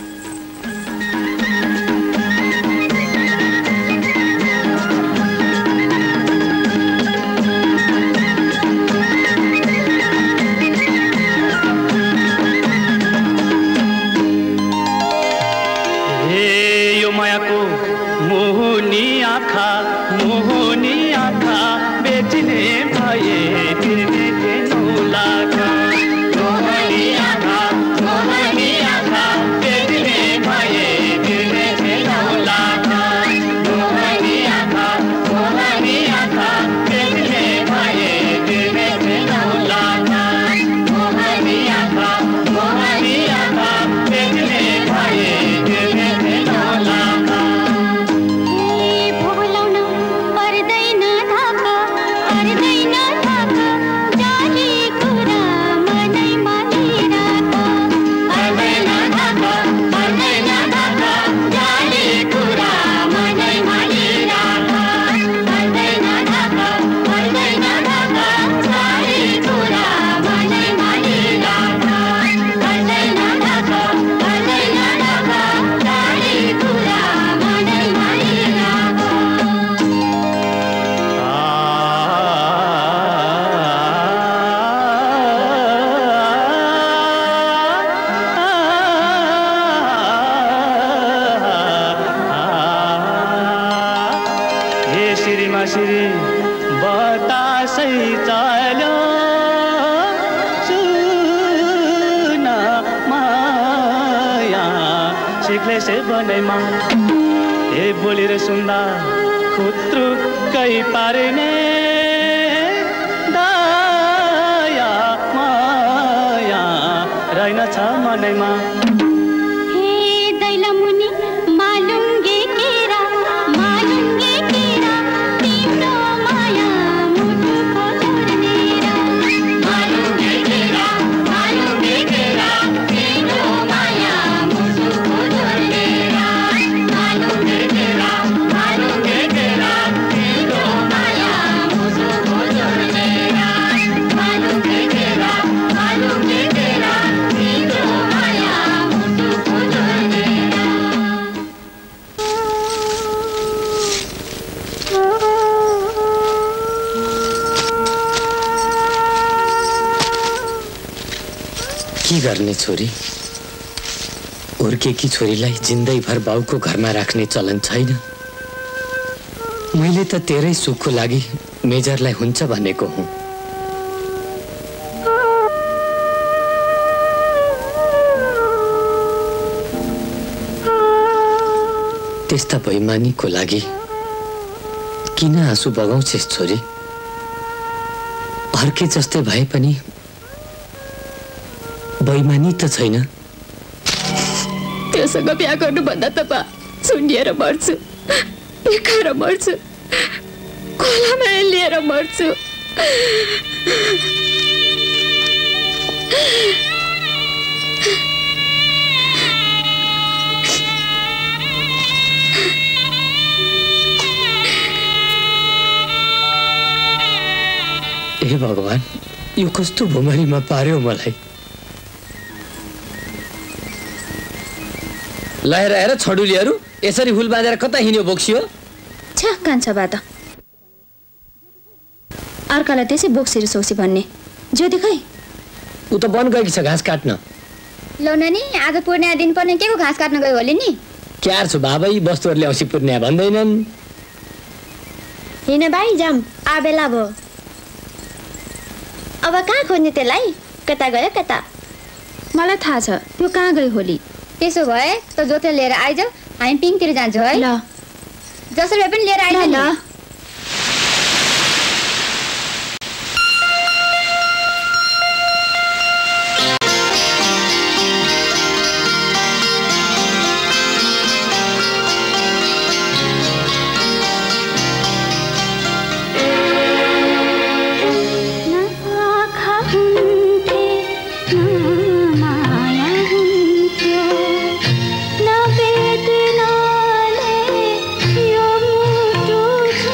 गर्ने छोरी हुर्केकी छोरीलाई जिन्दैभर बाउको घरमा राख्ने चलन छैन। मैले त तेरै सुखको लागि मेजरलाई हुन्छ भनेको हुँ। त्यस्ता बैमानीको लागि किन आँसु बगाउँछेस् छोरी? अर्के जस्तै भए पनि बैमानी त छैन। त्योसँग बिहा गर्नुभन्दा त बा सुनिएर मर्छु, देखाएर मर्छु, खोलामा लिएर मर्छु। यो कस्तो भुमरीमा पार्यो मलाई। लहेर हेर छडुलीहरू यसरी हुल बाँधेर कता हिँड्यो बोक्सियो? छ्या कान्छ बात अर्कालाई त्यसै बोक्सी र सोसी भन्ने ज्योति खै ऊ त बन गएकी छ घाँस काट्न। लौ नानी आज पूर्णिया दिन पर्ने के को घाँस काट्न गयो होली नि? क्यार छु बाबा यी वस्तुहरूले औँसी पूर्णिया भन्दैनन्। हिँड भाइ जाम आ बेला भयो। अब कहाँ खोज्ने त्यसलाई? कता गयो कता? मलाई थाहा छ त्यो कहाँ गयो होली। त्यसो भए त जोते लिएर आइज हामी पिङतिर जान्छौँ है। ल जसरी भए पनि लिएर आइज ल। ना वेदनाले यो मुटु छ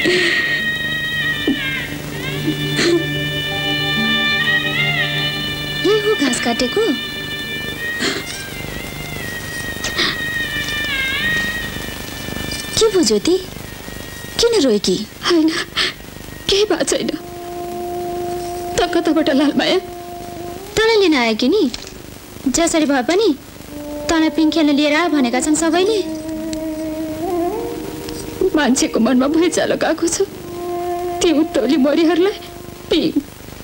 ये हो घाँस काटेको? के भयो ज्योति? किन रोएकी? होइन केही भएको छैन। त कताबाट लालमाया? तँलाई लिन आयो कि नि? जसरी भए पनि तँलाई पिङ्केले लिएर आ भनेका छन् सबैले। मान्छेको मनमा भैँचालो गएको छ ती उत्तौली मरिहरूलाई पिङ।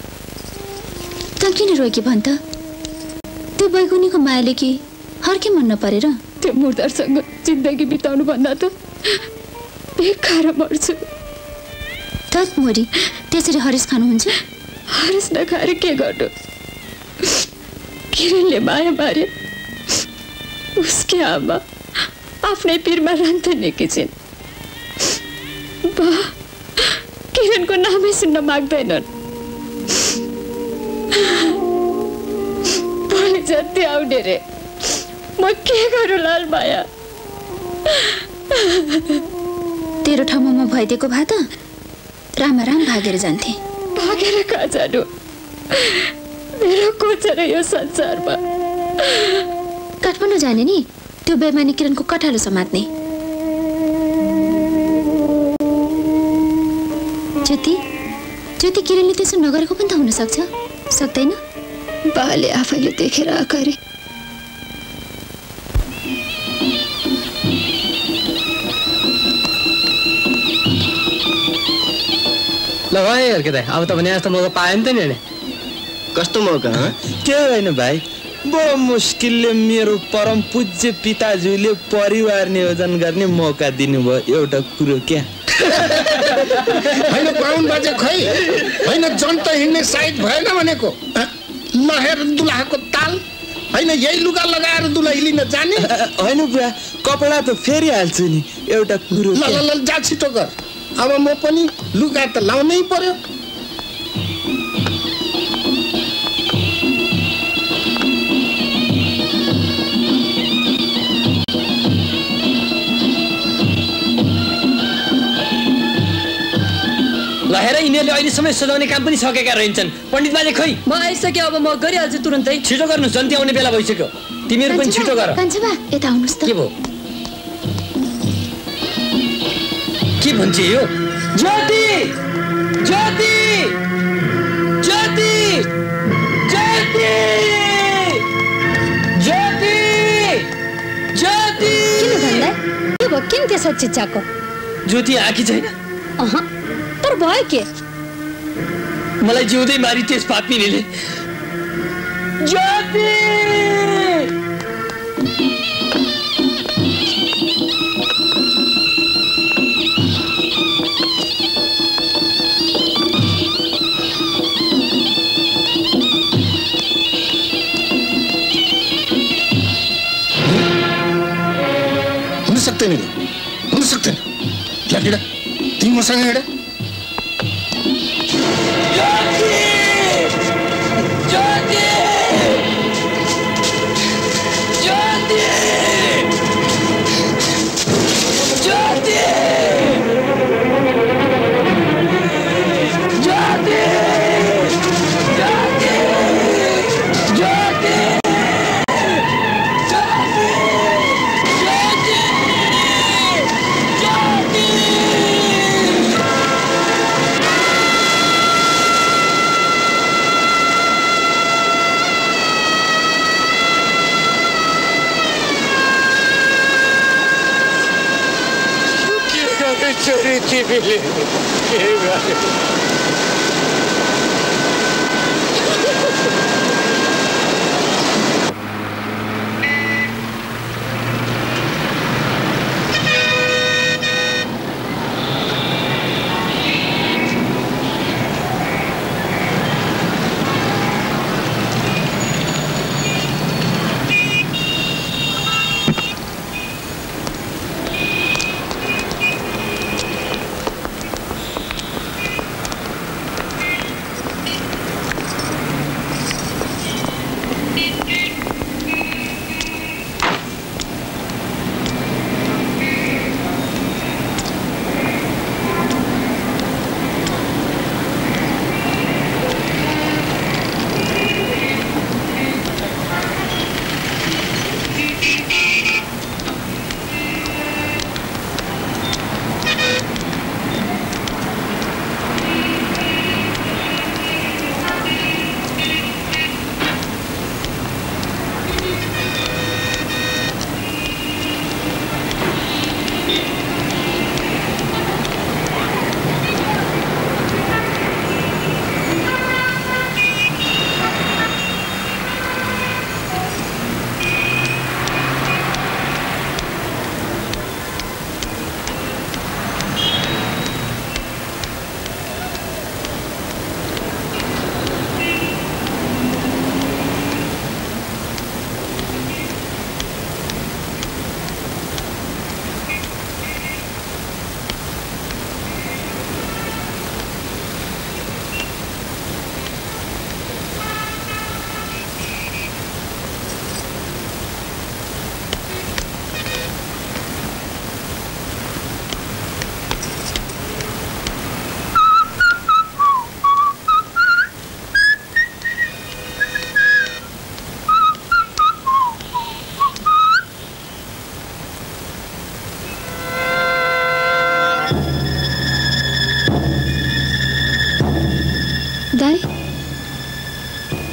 तँ किन रोएकी भन् त? त्यो बैगुनीको मायाले कि हर्के मन नपरेर? त्यो मुर्दारसँग जिन्दगी बिताउनु भन्दा त बेकार मर्छु। तत मोरी त्यसरी हरिस खानुहुन्छ? हरिस नखाएर के गर्नु? किरणले माया मारे उसकी आमा आफ्नै पिरमा रान्थनेकी छिन्। बा किरणको नामै सुन्न माग्दैनन्। भोलि जति आउने रे म के गरौँ लालमाया? तेरो ठाउँमा म भइदिएको भए त रामाराम भागेर जान्थे। भागेर कहाँ जानु? मेरो को छ र यो संसारमा? काठमाडौँ जाने नि त्यो बेमानी किरणको कठालो समात्ने। ज्योति ज्योति किरणले त्यसो नगरेको पनि त हुन सक्छ, सक्दैन? बाले आफैले देखेर आकारे। ल भाइ हर्के दाइ अब त भने जस्तो मौका पायो नि त नि। कस्तो मौका? के होइन भाइ, बडो मुस्किलले मेरो परम पूज्य पिताज्यूले परिवार नियोजन गर्ने मौका दिनुभयो। एउटा कुरो क्या होइन बाहुन बाजे खै होइन जन्त हिँड्ने साइड भएन भनेको। लहेर दुलाहाको ताल होइन यही लुगा लगाएर दुलही लिन जाने होइन बुवा, कपडा त फेरि हाल्छु नि। एउटा कुरो ल ल ल जा छिटो गर, अब म पनि लुगा त लाउनै पर्यो। ल हेर यिनीहरूले अहिलेसम्म सजाउने काम पनि सकेका रहन्छन्। पण्डित बाजे खै? म आइसक्यो, अब म गरिहाल्छु तुरन्तै। छिटो गर्नु, जन्ती आउने बेला भइसक्यो। तिमीहरू पनि छिटो गर। कान्छा बा यता आउनुस् त। के भयो? के भन्छ यो? ज्योति ज्योति ज्योति ज्योति ज्योति ज्योति किन भन्दा? के भयो? किन त्यसो चिच्चाको? ज्योति आकी छैन? अह तर भयो के? मलाई जिउँदै मारी त्यस पापिनीले। ज्योति हुन सक्दैन नि, हुन सक्दैन। ल हिँड, तिमी मसँग हिँड।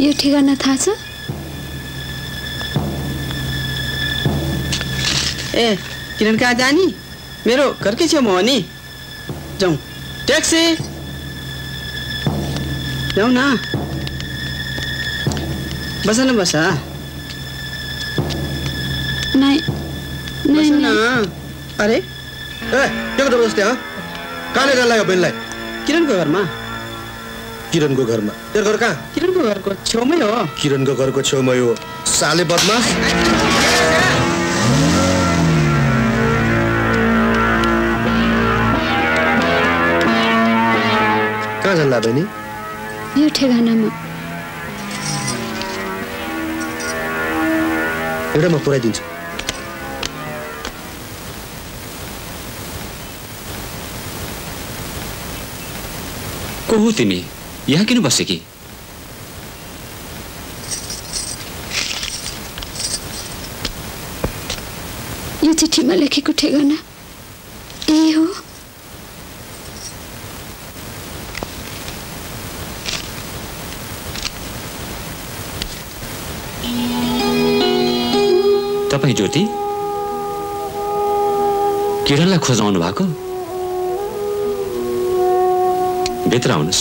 यो ठेगाना थाहा छ? ए किरण कहाँ जानी? मेरो घरकै छेउमा हो नि। जाउँ। ट्याक्सी जाउँ न। बस न बस। नहीं नहीं न। अरे ए के गर्दै बस्थे ह? कहाँ लिएर लाग्यो बहिनीलाई? किरणको घरमा। किरणको घरमा? तेरो घर कहाँ? किरणको घरको छेउमै हो। किरणको घरको छेउमै हो? साले बदमास। कहाँ जान्ला बहिनी? यो ठेगानामा। एउटा म पुऱ्याइदिन्छु। को हो तिमी? यहाँ किन बसेकी? यो चिठीमा लेखेको ठेगाना यही हो। तपाईँ ज्योति? किरणलाई खोजाउनु भएको? भित्र आउनुहोस्।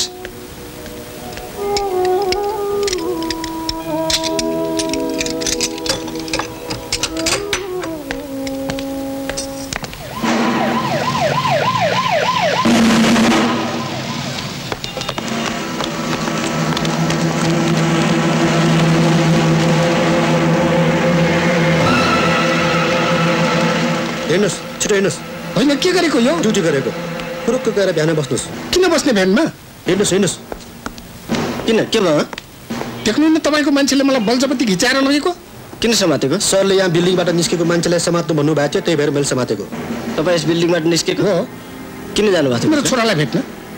हेर्नुहोस्, छिटो हेर्नुहोस्। होइन के गरेको यो? ड्युटी गरेको। फुरुक्क गएर बिहान बस्नुहोस्। किन बस्ने भ्यानमा? हेर्नुहोस् हेर्नुहोस्। किन के भयो? देख्नु न तपाईँको मान्छेले मलाई बलजबती घिचाएर लगेको। किन समातेको? सरले यहाँ बिल्डिङबाट निस्केको मान्छेलाई समात्नु भन्नुभएको थियो, त्यही भएर मैले समातेको। तपाईँ यस बिल्डिङबाट निस्केको हो? किन जानुभएको थियो? मेरो छोरालाई भेट्न।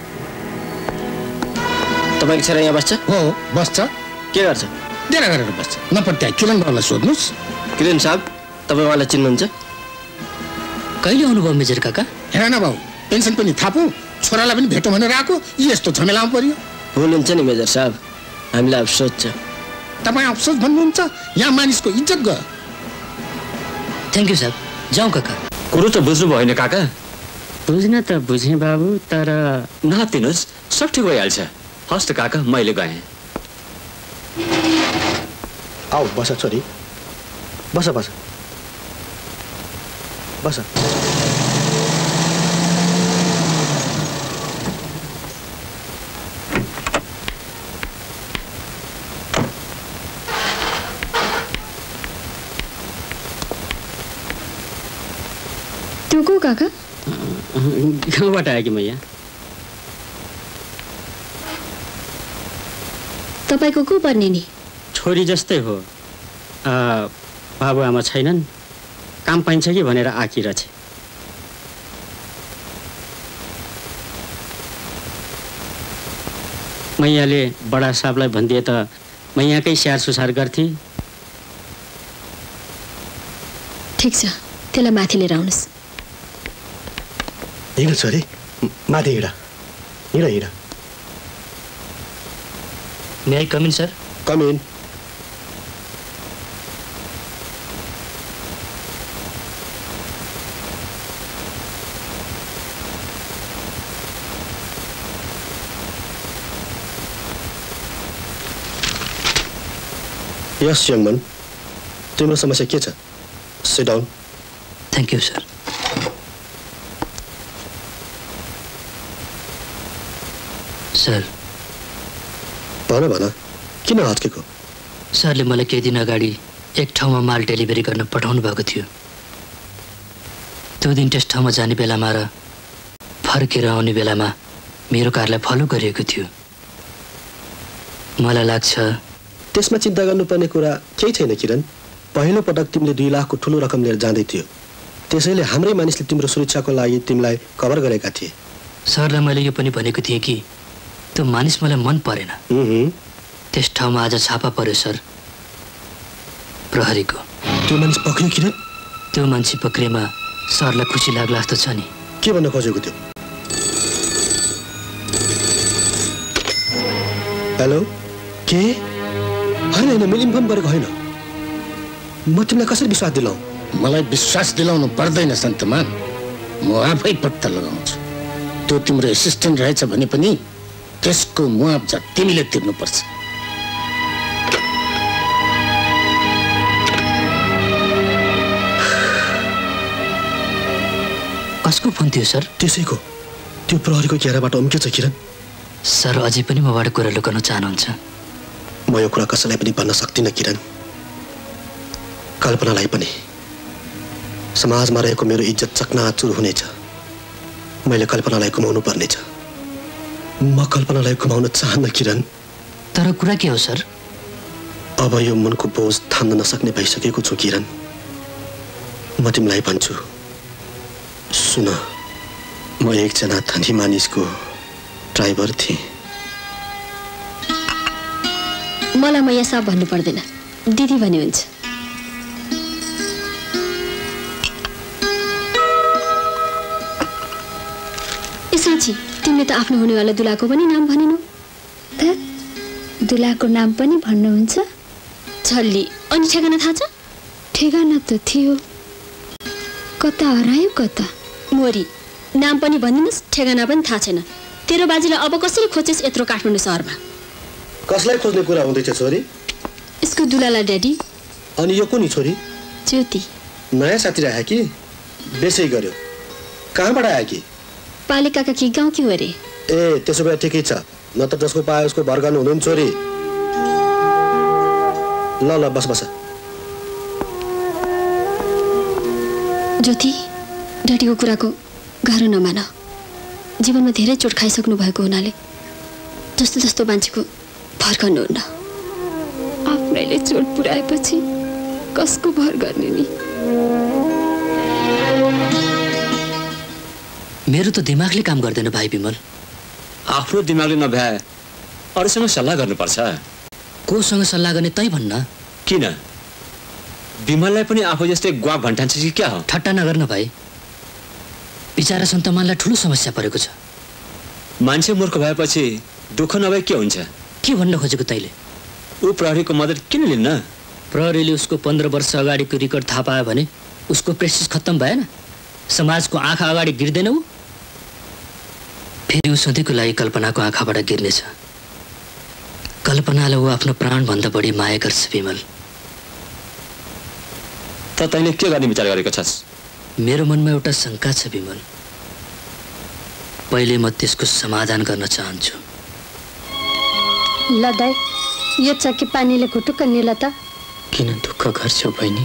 तपाईँको छोरा यहाँ बस्छ? हो बस्छ। के गर्छ? डेरा गरेर बस्छ। नपत्याए किरण बाबुलाई सोध्नुहोस्। किरण साहब, तपाईँ उहाँलाई चिन्नुहुन्छ? कहिले आउनुभयो मेजर काका? हेर न बाबु, पेन्सन पनि थापौँ, छोरालाई पनि भेटौँ भनेर आएको, यस्तो झमेलामा पर्यो। हुनुहुन्छ नि मेजर साहब, हामीलाई अफसोस छ। तपाईँ अफसोस भन्नुहुन्छ? यहाँ मानिसको इज्जत गयो। थ्याङ्क यू साहब। जाउँ काका। कुरो त बुझ्नु भयो होइन काका? बुझ्न त बुझेँ बाबु, तर नहातिनुहोस्, सब ठिक भइहाल्छ। हस् त काका, मैले गएँ। आऊ बस छोरी, बस बस बस। त्यो को काका? गाउँबाट आएँ कि म यहाँ। तपाईँको को पर्ने नि? छोरी जस्तै हो। बाबुआमा छैनन्, काम पाइन्छ कि भनेर आकी रहेछ। मैयाले बडा साहबलाई भनिदिए त म यहाँकै स्याहार सुसार गर्थेँ। ठिक छ, त्यसलाई माथि लिएर आउनुहोस्। हिँड छोरी, माथि हिँड हिँड हिँड। May I come in sir? Come in. Yes young man, तिम्रो समस्या के छ? Sit down. Thank you sir. Sir भन भन, किन हच्केको? सरले मलाई केही दिन अगाडि एक ठाउँमा माल डेलिभरी गर्न पठाउनु भएको थियो। त्यो दिन त्यस ठाउँमा जाने बेलामा र फर्केर आउने बेलामा मेरो कारलाई फलो गरिएको थियो। मलाई लाग्छ त्यसमा चिन्ता गर्नुपर्ने कुरा केही छैन किरण। पहिलो पटक तिमीले दुई लाखको ठुलो रकम लिएर जाँदै थियो, त्यसैले हाम्रै मानिसले तिम्रो सुरक्षाको लागि तिमीलाई कभर गरेका थिए। सरलाई मैले यो पनि भनेको थिएँ कि त्यो मानिस मलाई मन परेन। त्यस ठाउँमा आज छापा पर्यो सर, प्रहरीको। त्यो मानिस पक्रियो किरण? त्यो मान्छे पक्रिएमा सरलाई खुसी लाग्ला जस्तो छ नि। के भन्न खोजेको थियो? हेलो, के होइन होइन मैले इन्फर्म गरेको होइन म तिमीलाई कसरी विश्वास दिलाऊ मलाई विश्वास दिलाउनु पर्दैन सन्तमान म आफै पत्ता लगाउँछु त्यो तिम्रो एसिस्टेन्ट रहेछ भने पनि त्यसको मुआवजा तिमीले तिर्नुपर्छ कसको फोन थियो सर त्यसैको त्यो प्रहरीको घेराबाट उम्केछ किरण सर अझै पनि मबाट कुरा लुकाउन चाहनुहुन्छ म यो कुरा कसैलाई पनि भन्न सक्दिनँ किरण कल्पनालाई पनि समाजमा रहेको मेरो इज्जत चकनाचुर हुनेछ मैले कल्पनालाई गुमाउनु पर्नेछ म कल्पनालाई गुमाउन चाहन्न किरण तर कुरा के हो सर अब यो मनको बोझ थाम्न नसक्ने भइसकेको छु किरण म तिमीलाई भन्छु सुन म एकजना धनी मानिसको ड्राइभर थिएँ मलाई म यहाँ भन्नु पर्दैन दिदी भन्ने हुन्छ साँच्ची तिमीले त आफ्नो हुनेवाला दुलाको पनि नाम भनेनौ त दुलाको नाम पनि भन्नुहुन्छ छल्ली अनि ठेगाना थाहा छ ठेगाना त थियो कता हरायो कता मोरी नाम पनि भनिदिनुस् ठेगाना पनि थाहा छैन तेरो बाजीलाई अब कसरी खोजेस् यत्रो काठमाडौँ सहरमा कसलाई खोज्ने कुरा हुँदैछ छोरी यसको दुलाला ड्याडी अनि यो कुनी छोरी ज्योति नयाँ साथी राखे कि बेसै गर्यो कहाँबाट आयो कि पालिकाका कि गाउँ कि हो अरे ए त्यसो भए ठिकै छ न त जसको पायो उसको भर गर्नु हुँदैन छोरी ल ल बस बस ज्योति ड्याडीको कुराको गाह्रो नमान जीवनमा धेरै चोट खाइसक्नु भएको हुनाले जस्तो जस्तो मान्छेको भर गर्नुहुन्न आफ्नैले चोट पुर्याएपछि कसको भर गर्ने नि मेरो त दिमागले काम गर्दैन भाइ विमल आफ्नो दिमागले नभए अरूसँग सल्लाह गर्नुपर्छ कोसँग सल्लाह गर्ने तै भन्न किन विमललाई पनि आफू जस्तै ग्वाक भन्ठान्छ कि क्या हो ठट्टा नगर्न भाइ बिचारा सन्तमानलाई ठुलो समस्या परेको छ मान्छे मूर्ख भएपछि दुःख नभए के हुन्छ के भन्न खोजेको तैले ऊ प्रहरीको मद्दत किन लिन्न प्रहरीले उसको पन्ध्र वर्ष अगाडिको रेकर्ड थाहा पायो भने उसको प्रेस्टिज खत्तम भएन समाजको आँखा अगाडि गिर्दैन ऊ फेरि ऊ सधैँको लागि कल्पनाको आँखाबाट गिर्नेछ कल्पनालाई ऊ आफ्नो प्राणभन्दा बढी माया गर्छ विमल त तैँले के गर्ने विचार गरेको छस् मेरो मनमा एउटा शङ्का छ विमल पहिले म त्यसको समाधान गर्न चाहन्छु ल दाइ यो चकी पानीले घुटुक्क निल त किन दुःख गर्छौ बहिनी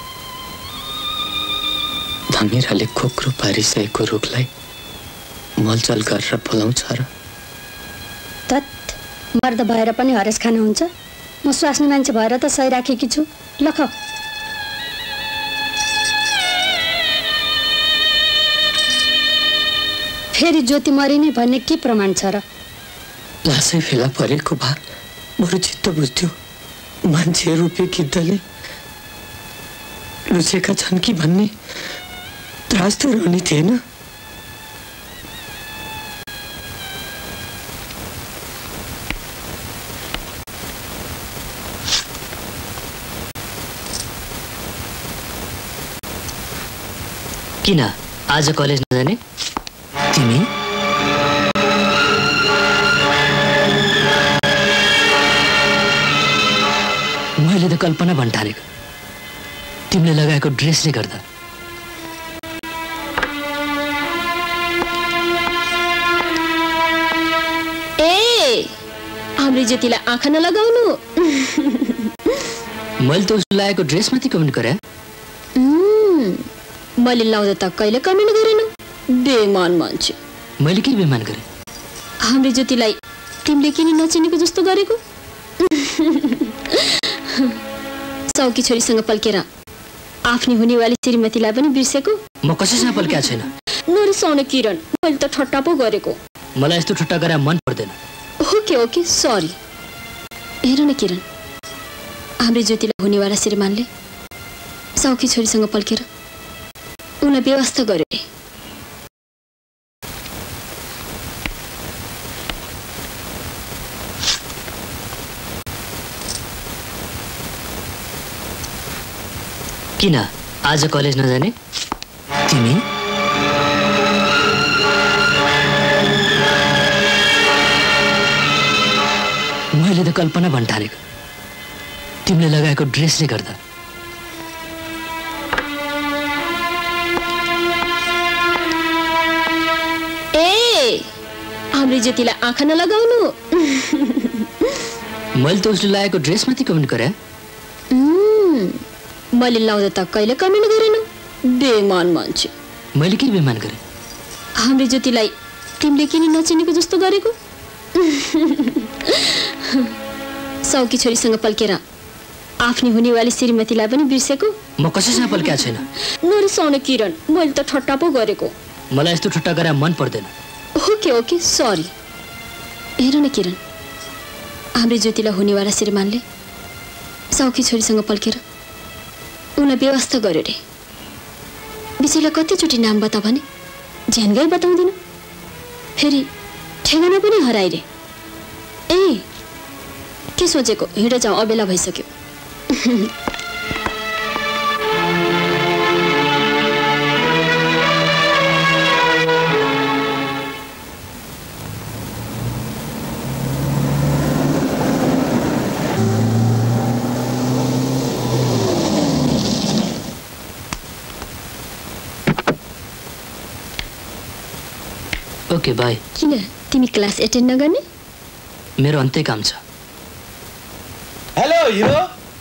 धमिराले खोक्रो पारिसकेको रुखलाई मलजल गरेर बोलाउँछ र तत् मर्द भएर पनि हरेस खानु हुन्छ म स्वास्नी मान्छे भएर त सही राखेकी छु ल ख फेरि ज्योति मरिने भन्ने के प्रमाण छ र लासै फेला परेको भए बरु चित्त बुझ्थ्यो मान्छे रूपी गिद्धले लुचेका छन् कि भन्ने त्रास त रहने थिएन किन आज कलेज नजाने तिमी मैले त कल्पना भन्ठानेको तिमीले लगाएको ड्रेसले गर्दा ए हाम्रो ज्योतिलाई आँखा नलगाउनु मैले त उसले लगाएको ड्रेसमाथि कमेन्ट गरे मैले लाउँदा त कहिले कमेन्ट गरेन बेमान मान्छे मैले के बेमान गरे हाम्रो ज्योतिलाई तिमीले किन नचिनेको जस्तो गरेको सौकी छोरीसँग पल्केर आफ्नी हुनेवाली श्रीमतीलाई पनि बिर्सेको म कसैसँग पल्केको छैन नरिसाउन किरण मैले त ठट्टा पो गरेको मलाई यस्तो ठट्टा गरे मन पर्दैन ओके ओके सरी हेर न किरण हाम्रो ज्योतिलाई हुनेवाला श्रीमानले सौकी छोरीसँग पल्केर उनलाई व्यवस्था गरे किन आज कलेज नजाने? तिमी मैले त कल्पना भन्न थालेको तिमीले लगाएको ड्रेसले गर्दा। ए हाम्रो ज्योतिलाई आँखा नलगाउनु। मैले त उसले लगाएको ड्रेसमाथि कमेन्ट गरे। मैले लाउँदा त कहिले कमेन्ट गरेन। बेमान मान्छे। मैले के बेमान गरेँ? हाम्रो ज्योतिलाई तिमीले किन नचिनेको जस्तो गरेको? साउकी छोरीसँग पल्केर आफ्नी हुनेवाली श्रीमतीलाई पनि बिर्सेको। म कसैसँग पल्केको छैन। नरिसाउने किरण, मैले त ठट्टा पो गरेको। मलाई यस्तो ठट्टा गरे मन पर्दैन। Okay okay sorry. हेर न किरण, हाम्रो ज्योतिलाई हुनेवाला श्रीमानले साउकी छोरीसँग पल्केर उनलाई व्यवस्था गर्यो रे। विषयलाई कतिचोटि नाम बता भने झ्यानगाई बताउँदिन, फेरि ठेगाना पनि हराए रे। ए के सोचेको? हिँड जाउँ, अबेला भइसक्यो। Okay bye. किन तिमी क्लास एटेन्ड नगर्ने? मेरो अन्त्य काम छ। Hello hero.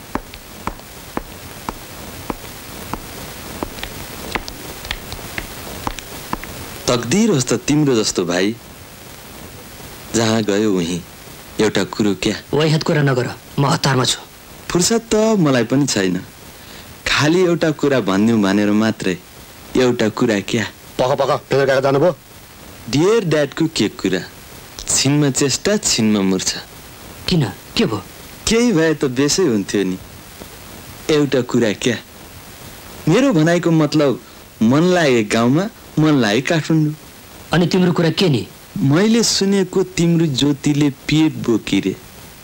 तकदीर होस् त तिम्रो जस्तो भाइ, जहाँ गयो उही एउटा कुरो क्या। वही हात कुरा नगर, म हतारमा छु। फुर्सद त मलाई पनि छैन, खाली एउटा कुरा भन्दिउँ भनेर मात्रै। एउटा कुरा क्या? पख पख फेरि गएर जानुभयो? डियर ड्याडको के कुरा? छिनमा चेष्टा छिनमा मुर्छा। किन के भयो? केही भए त बेसै हुन्थ्यो नि। एउटा कुरा क्या? मेरो भनाइको मतलब मन लागे गाउँमा, मन लागे काठमाडौँ। अनि तिम्रो कुरा के नि? मैले सुनेको तिम्रो ज्योतिले पेट बोकिरे,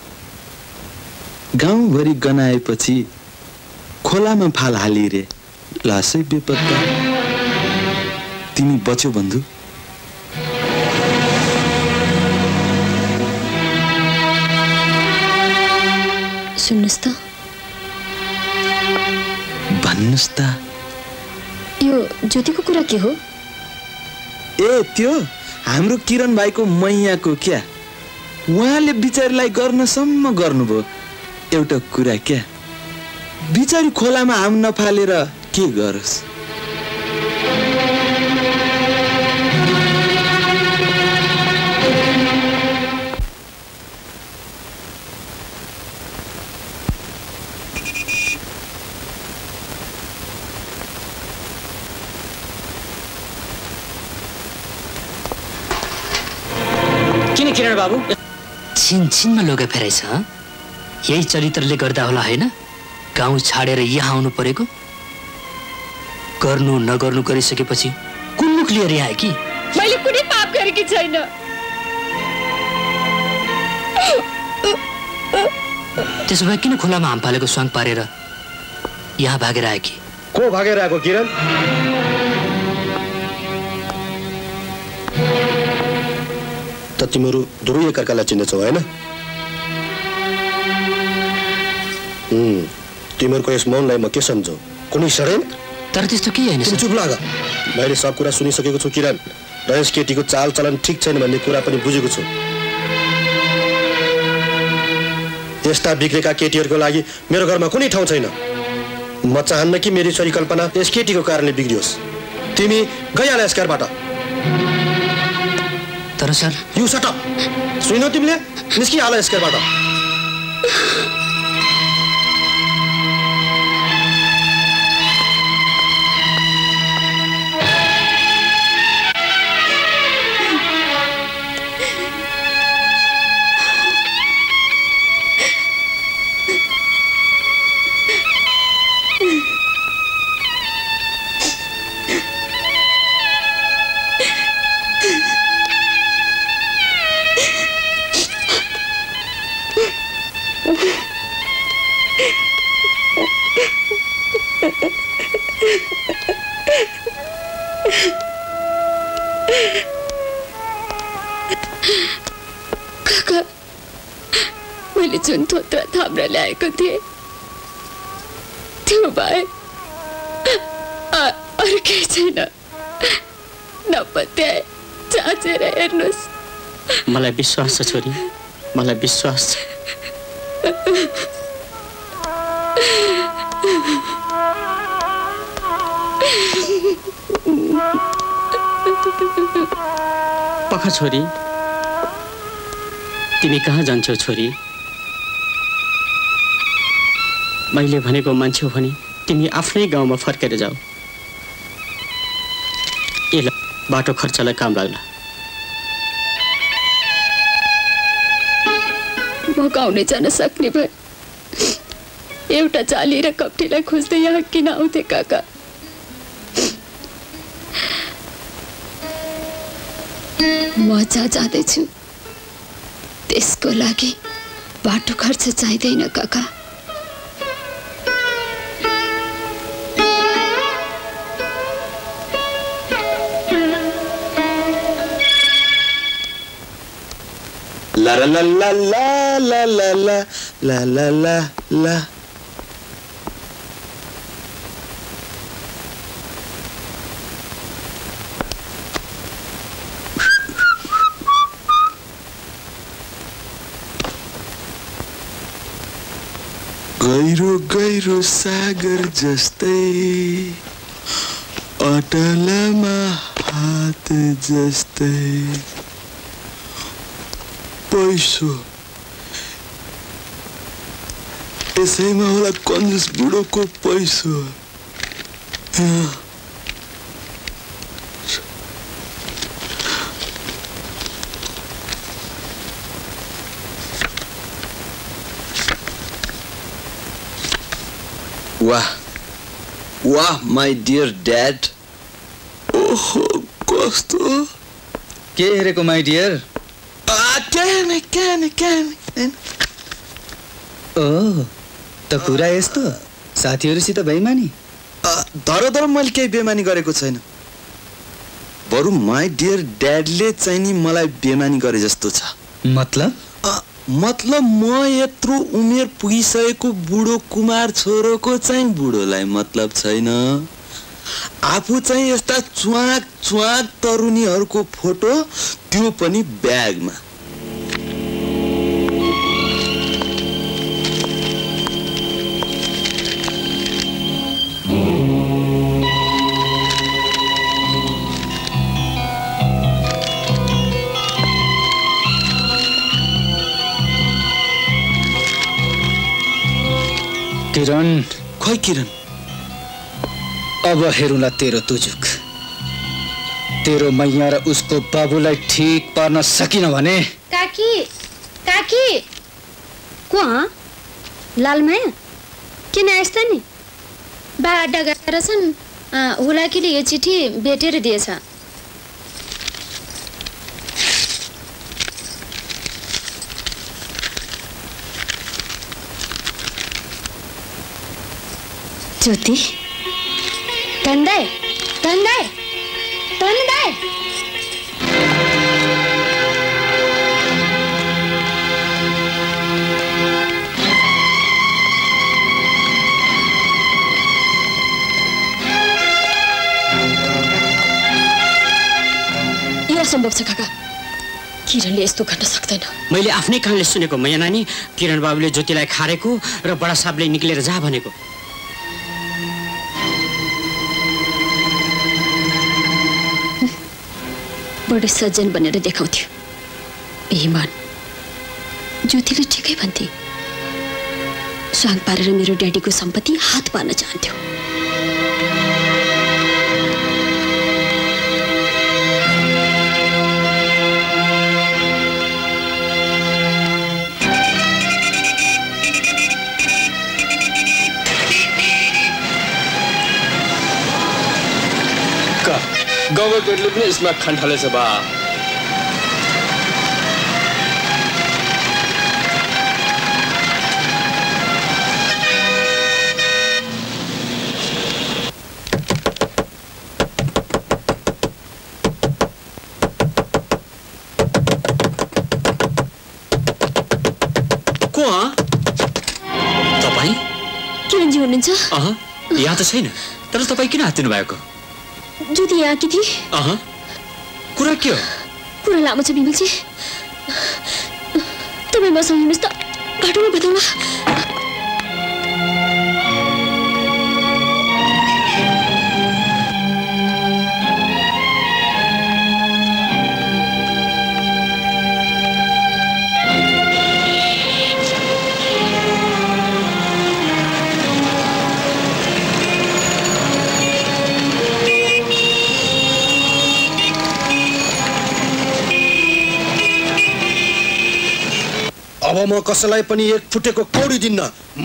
गाउँभरि गनाएपछि खोलामा फाल हालिरे, लासै बेपत्ता। तिमी बच्यौ बन्धु? सुन्नुस् त, भन्नुस् त। यो ज्योतिको कुरा के हो? ए त्यो हाम्रो किरण भाइको मैयाको क्या? उहाँले बिचारीलाई गर्नसम्म गर्नुभयो। एउटा कुरा क्या? बिचारी खोलामा हाम नफालेर के गरोस्? किन किरण बाबु छिन छिनमा लोगा फेराइछ? यही चरित्रले गर्दा होला हैन गाउँ छाडेर यहाँ आउनु परेको? गर्नु नगर्नु गरिसकेपछि कुन मुख लिएर आए कि? मैले कुनै पाप गरेकी छैन। त्यसो भए किन खोलामा हाम फालेको स्वाङ पारेर यहाँ भागेर आए कि? को भागेर आएको किरण? त तिमीहरू दुवै एकअर्कालाई चिन्नेछौ होइन? तिमीहरूको यस मौनलाई म के सम्झौ? कुनै षड्यन्त्र? तर त्यस्तो केही होइन। चुप लाग। मैले सब कुरा सुनिसकेको छु किरण, र यस केटीको चाल चलन ठिक छैन भन्ने कुरा पनि बुझेको छु। यस्ता बिग्रेका केटीहरूको लागि मेरो घरमा कुनै ठाउँ छैन। म चाहन्न कि मेरी छोरी कल्पना यस केटीको कारणले बिग्रियोस्। तिमी गइहाल यस घरबाट। तर सर, यु शट अप। सुन्यौ तिमीले? निस्किहाल यस घरबाट। Oh काका मैले जुन थोत्रा थाम्रा ल्याएको थिएँ त्यो बाहेक अरू केही छैन। नपत्याए जाँचेर हेर्नुहोस्। मलाई विश्वास छ छोरी, मलाई विश्वास छ। पख छोरी, तिमी कहाँ जान्छौ छोरी? मैले भनेको मान्छौ भने तिमी आफ्नै गाउँमा फर्केर जाऊ। ए ल, बाटो खर्चलाई काम लाग्ला। म गाउँै जान सक्ने भए एउटा चाली र कप्टीलाई खोज्दै यहाँ किन आउँथे काका? म जहाँ जाँदैछु त्यसको लागि बाटो खर्च चाहिँदैन काका। La la la la la la la la la la la la. गहिरो गहिरो सागर जस्तै अटलमा हात जस्तै पैसो यसैमा होला कन्जुस बुढोको पैसो। वाह वाह माई डियर ड्याड। ओहो कस्तो के हेरेको my dear? Can can can. Oh त कुरा यस्तो साथीहरुसित बेइमानी? धर धर मैले केही बेइमानी गरेको छैन। बरु माई डियर ड्याडले चाहिँ नि मलाई बेइमानी गरे जस्तो छ। मतलब? मतलब म यत्रो उमेर पुगिसकेको बुढो कुमार छोरोको चाहिँ बुढोलाई मतलब छैन। आफू चाहिँ यस्ता च्वाक च्वाक तरुनीहरुको फोटो, त्यो पनि ब्यागमा। किरण, खोइ किरण, अब हेरुला तेरो तुजुक। तेरो मैया र उसको बाबुलाई ठीक पार्न सकिन भने। काकी, काकी, कहाँ? लालमाया किन यस्ता नि? बा अड्डा गएर छन्। हुलाकीले यो चिठी भेटेर दिएछ। ज्योति, धन्दाई, धन्दाई, धन्दाई। यो असम्भव छ काका। किरणले यस्तो गर्न सक्दैन। मैले आफ्नै कानले सुनेको मैया नानी, किरण बाबुले ज्योतिलाई खारेको र बडा साहबले निक्लेर जा भनेको। बडो सज्जन बनेर देखाउँथ्यो। बेइमान। ज्योतिले ठिकै भन्थे। स्वाङ पारेर मेरो ड्याडीको सम्पत्ति हात पार्न चाहन्थ्यो। गभर्नमेन्टले पनि यसमा खान्थालेछ बा। हुनुहुन्छ? अह यहाँ त छैन, तर तपाईँ किन हातिनु भएको? ज्योति यहाँ कि थिए? अह कुरा के हो? कुरा लामो छ बिमलजी, तपाईँ मसँग हिँड्नुहोस् त, बाटोमा बताउला। अब म कसैलाई पनि एक फुटेको कौडी दिन्न। म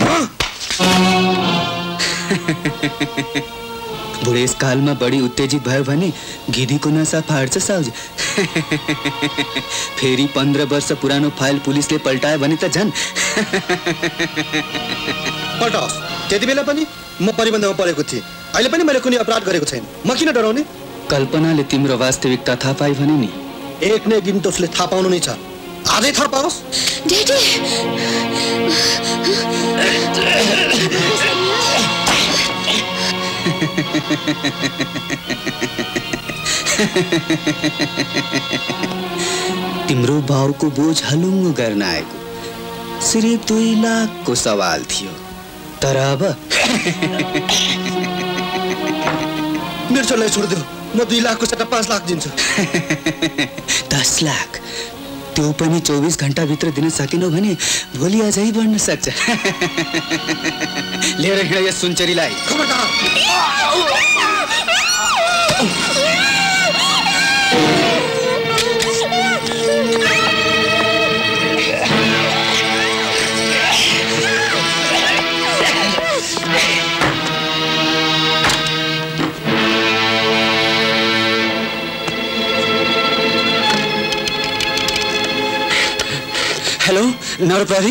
बुढेसकालमा बढी उत्तेजित भयो भने गिधीको नसा फाड्छ साउजी। फेरि पन्ध्र वर्ष पुरानो फाइल पुलिसले पल्टायो भने त झन्। पल्टाओस्, त्यति बेला पनि म परिबन्धमा परेको थिएँ, अहिले पनि मैले कुनै अपराध गरेको छैन, म किन डराउने? कल्पनाले तिम्रो वास्तविकता थाहा पाइ भने नि एक न एक दिन त उसले थाहा पाउनु नै छ, आजै थाहा पाओस्। ड्याडी तिम्रो भाउको बोझ हलुङ्गो गर्न आएको सिर्फ दुई लाखको सवाल थियो, तर अब मेरो छोरालाई छोडिदेऊ, म दुई लाखको सट्टा पाँच लाख दिन्छु। दस लाख त्यो पनि चौबिस घण्टा भित्र दिन सकेनौ भने भोलि अझै बढ्न सक्छ। लिएर हिँड यस सुनचरीलाई। हेलो नरप्रहरी,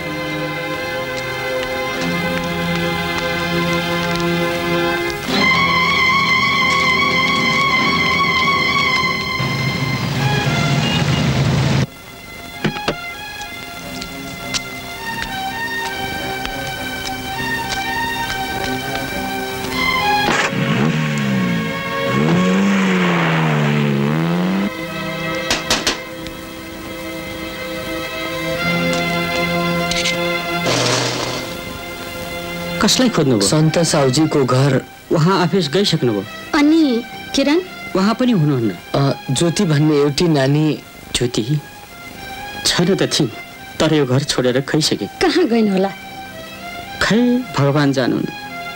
कसलाई खोज्नुभयो? सन्त साउजीको घर। उहाँ अफिस गइसक्नुभयो? अनि किरण उहाँ पनि हुनुहुन्न? ज्योति भन्ने एउटी नानी। ज्योति छैन त थिइन्, तर यो घर छोडेर गइसके। कहाँ गइन् होला? खै भगवान जानुहुन्न।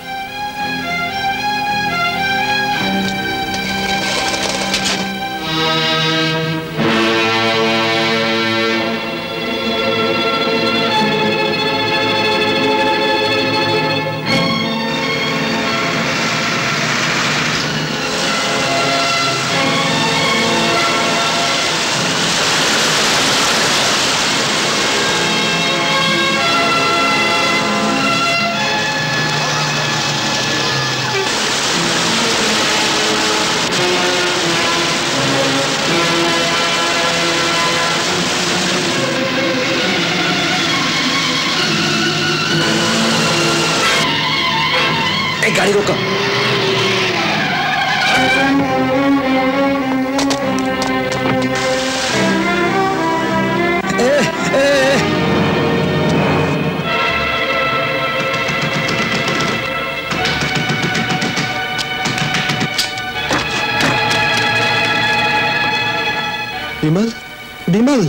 गाड़ी रोको। ए, ए, ए। विमल, विमल।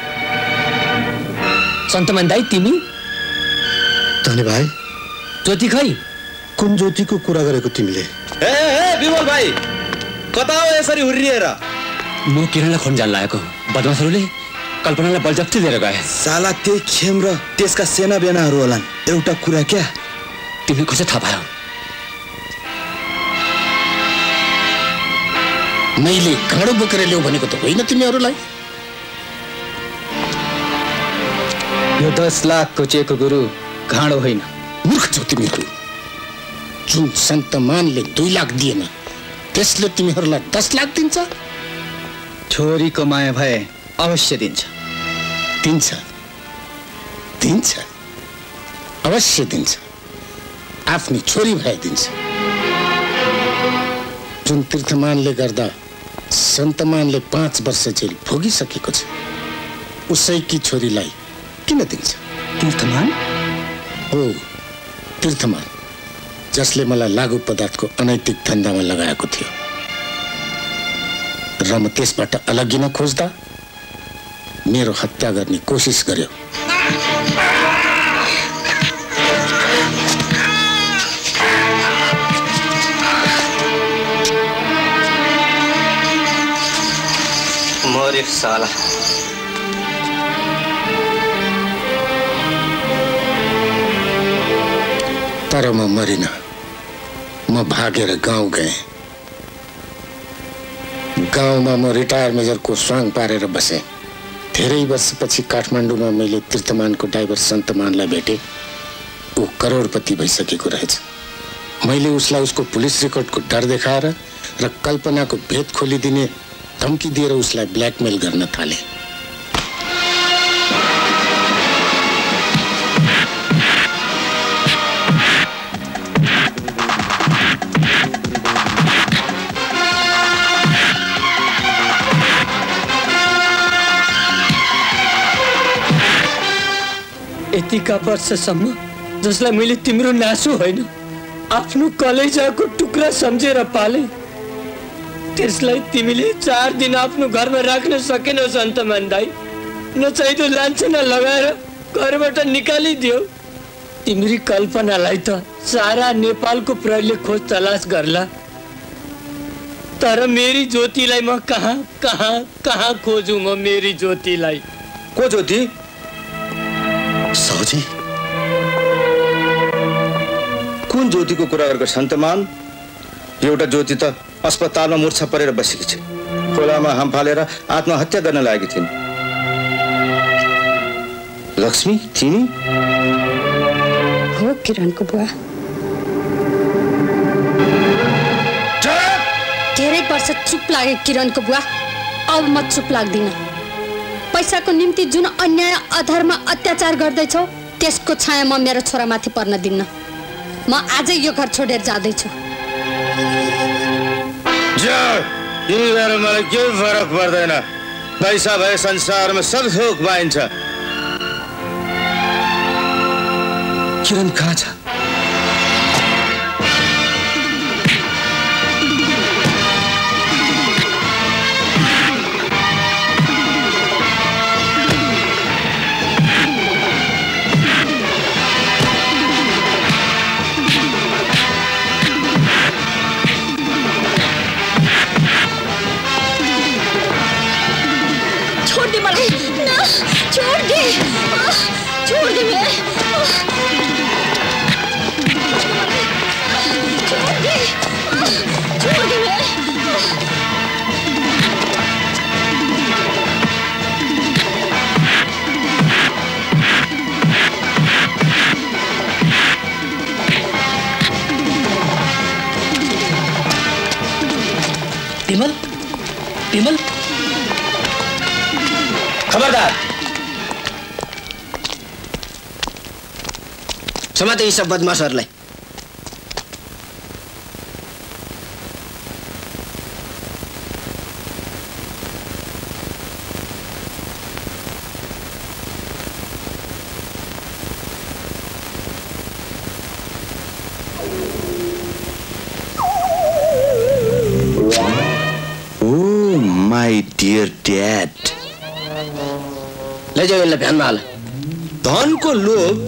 सन्तमान दाई तिमी? धनी भाइ। ज्योति खै? कुन ज्योतिको कुरा गरेको तिमीले? ए ए विमल भाइ, कता हो यसरी हुर्रिएर? म किरणलाई खोज्न जान लागेको। बदमासहरूले कल्पनालाई बलजफ्ती लिएर गए। साला त्यही खेम र त्यसका सेना बेनाहरू होलान्। एउटा कुरा क्या, तिमीले कसरी थाहा पायो? मैले घाँडो बोकेर ल्याऊ भनेको त होइन तिमीहरूलाई? यो दस लाखको चेक गुरु घाँडो होइन। मूर्ख छौ तिमीहरू। जुन सन्तमानले दुई लाख दिएन त्यसले तिमीहरूलाई दस लाख दिन्छ? छोरीको माया भए अवश्य दिन्छ। दिन्छ दिन्छ अवश्य दिन्छ। आफ्नी छोरी भइदिन्छ। जुन तीर्थमानले गर्दा सन्तमानले पाँच वर्ष जेल भोगिसकेको छ उसैकी छोरीलाई किन दिन्छ? तीर्थमान हो, तीर्थमान जसले मलाई लागु पदार्थको अनैतिक धन्दामा लगाएको थियो र म त्यसबाट अलगिन खोज्दा मेरो हत्या गर्ने कोसिस गर्यो। मरे साला। तर म मरिन, म भागेर गाउँ गएँ। गाउँमा म रिटायर मेजरको स्वाङ पारेर बसेँ। धेरै वर्षपछि काठमाडौँमा मैले तीर्थमानको ड्राइभर सन्तमानलाई भेटेँ। ऊ करोडपति भइसकेको रहेछ। मैले उसलाई उसको पुलिस रेकर्डको डर देखाएर र कल्पनाको भेद खोलिदिने धम्की दिएर उसलाई ब्ल्याकमेल गर्न थालेँ। यतिका वर्षसम्म जसलाई मैले तिम्रो नासो होइन आफ्नो कलेजाको टुक्रा सम्झेर पाले त्यसलाई तिमीले चार दिन आफ्नो घरमा राख्न सकेनौ सन्तमान दाई। नचाहिँदो लान्छना लगाएर घरबाट निकालिदियो। तिम्री कल्पनालाई त सारा नेपालको प्रहरीले खोज तलास गर्ला, तर मेरी ज्योतिलाई म कहाँ कहाँ कहाँ खोजु? म मेरी ज्योतिलाई को ज्योति? साउजी कुन ज्योतिको कुरा गरेको सन्तमान? एउटा ज्योति त अस्पतालमा मूर्छा परेर बसेकी छ। खोलामा हाम फालेर आत्महत्या गर्न लागेकी थिइन्। लक्ष्मी तिमी हो? किरणको बुवा धेरै वर्ष चुप लागे किरणको बुवा। अब म चुप लाग्दिन। पैसाको निम्ति जुन अन्याय अधर्म अत्याचार गर्दैछौ त्यसको छाया म मेरो छोरामाथि पर्न दिन्न। म आजै यो घर छोडेर जाँदैछु। तिमी भएर मलाई केही फरक पर्दैन। पैसा भए संसारमा सब थोक पाइन्छ। किरण कहाँ छ? छोड़ दे, छोड़ दे मैं, छोड़ दे, छोड़ दे मैं। विमल, विमल, खबरदार, समाते यी सब बदमाशहरूलाई। Oh my dear dad. लैजाऊ यसलाई भ्यानमा हाल। धनको लोभ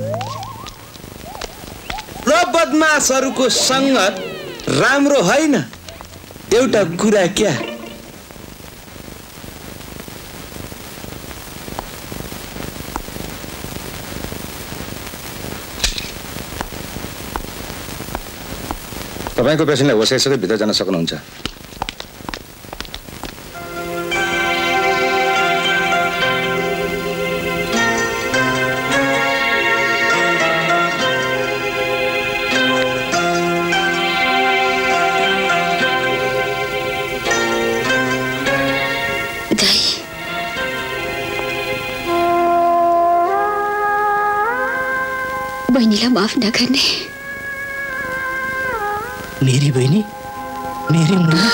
र बदमाशहरूको संगत राम्रो होइन। एउटा कुरा क्या, तपाईको पेसेन्टलाई होसैसकै भित्र जान सक्नुहुन्छ। बहिनीलाई माफ नगर्ने मेरी बहनी, मेरी मुन्ना।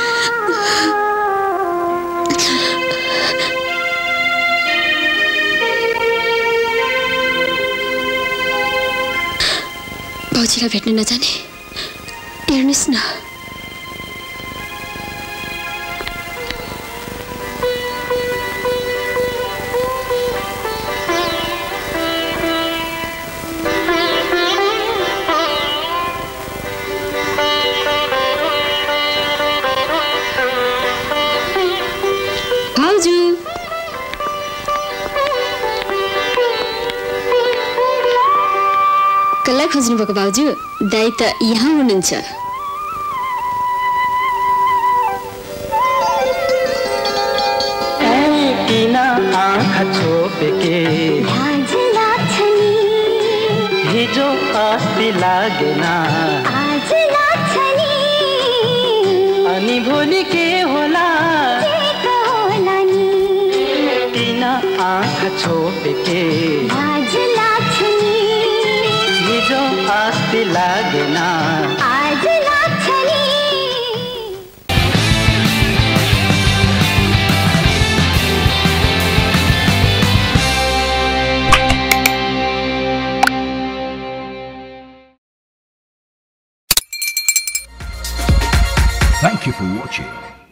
बाउजीलाई भेट्न नजाने, हेर्नुहोस् न। कसलाई खोज्नु भएको बाउजू? दाइ त यहाँ हुनुहुन्छ। किन आँखा छोपेके हिजो अस्ति लागेन अनि भोलि के होला किन आँखा छोपेके हिजो अस्ति लागेन आज लाग्छ नि। Thank you for watching.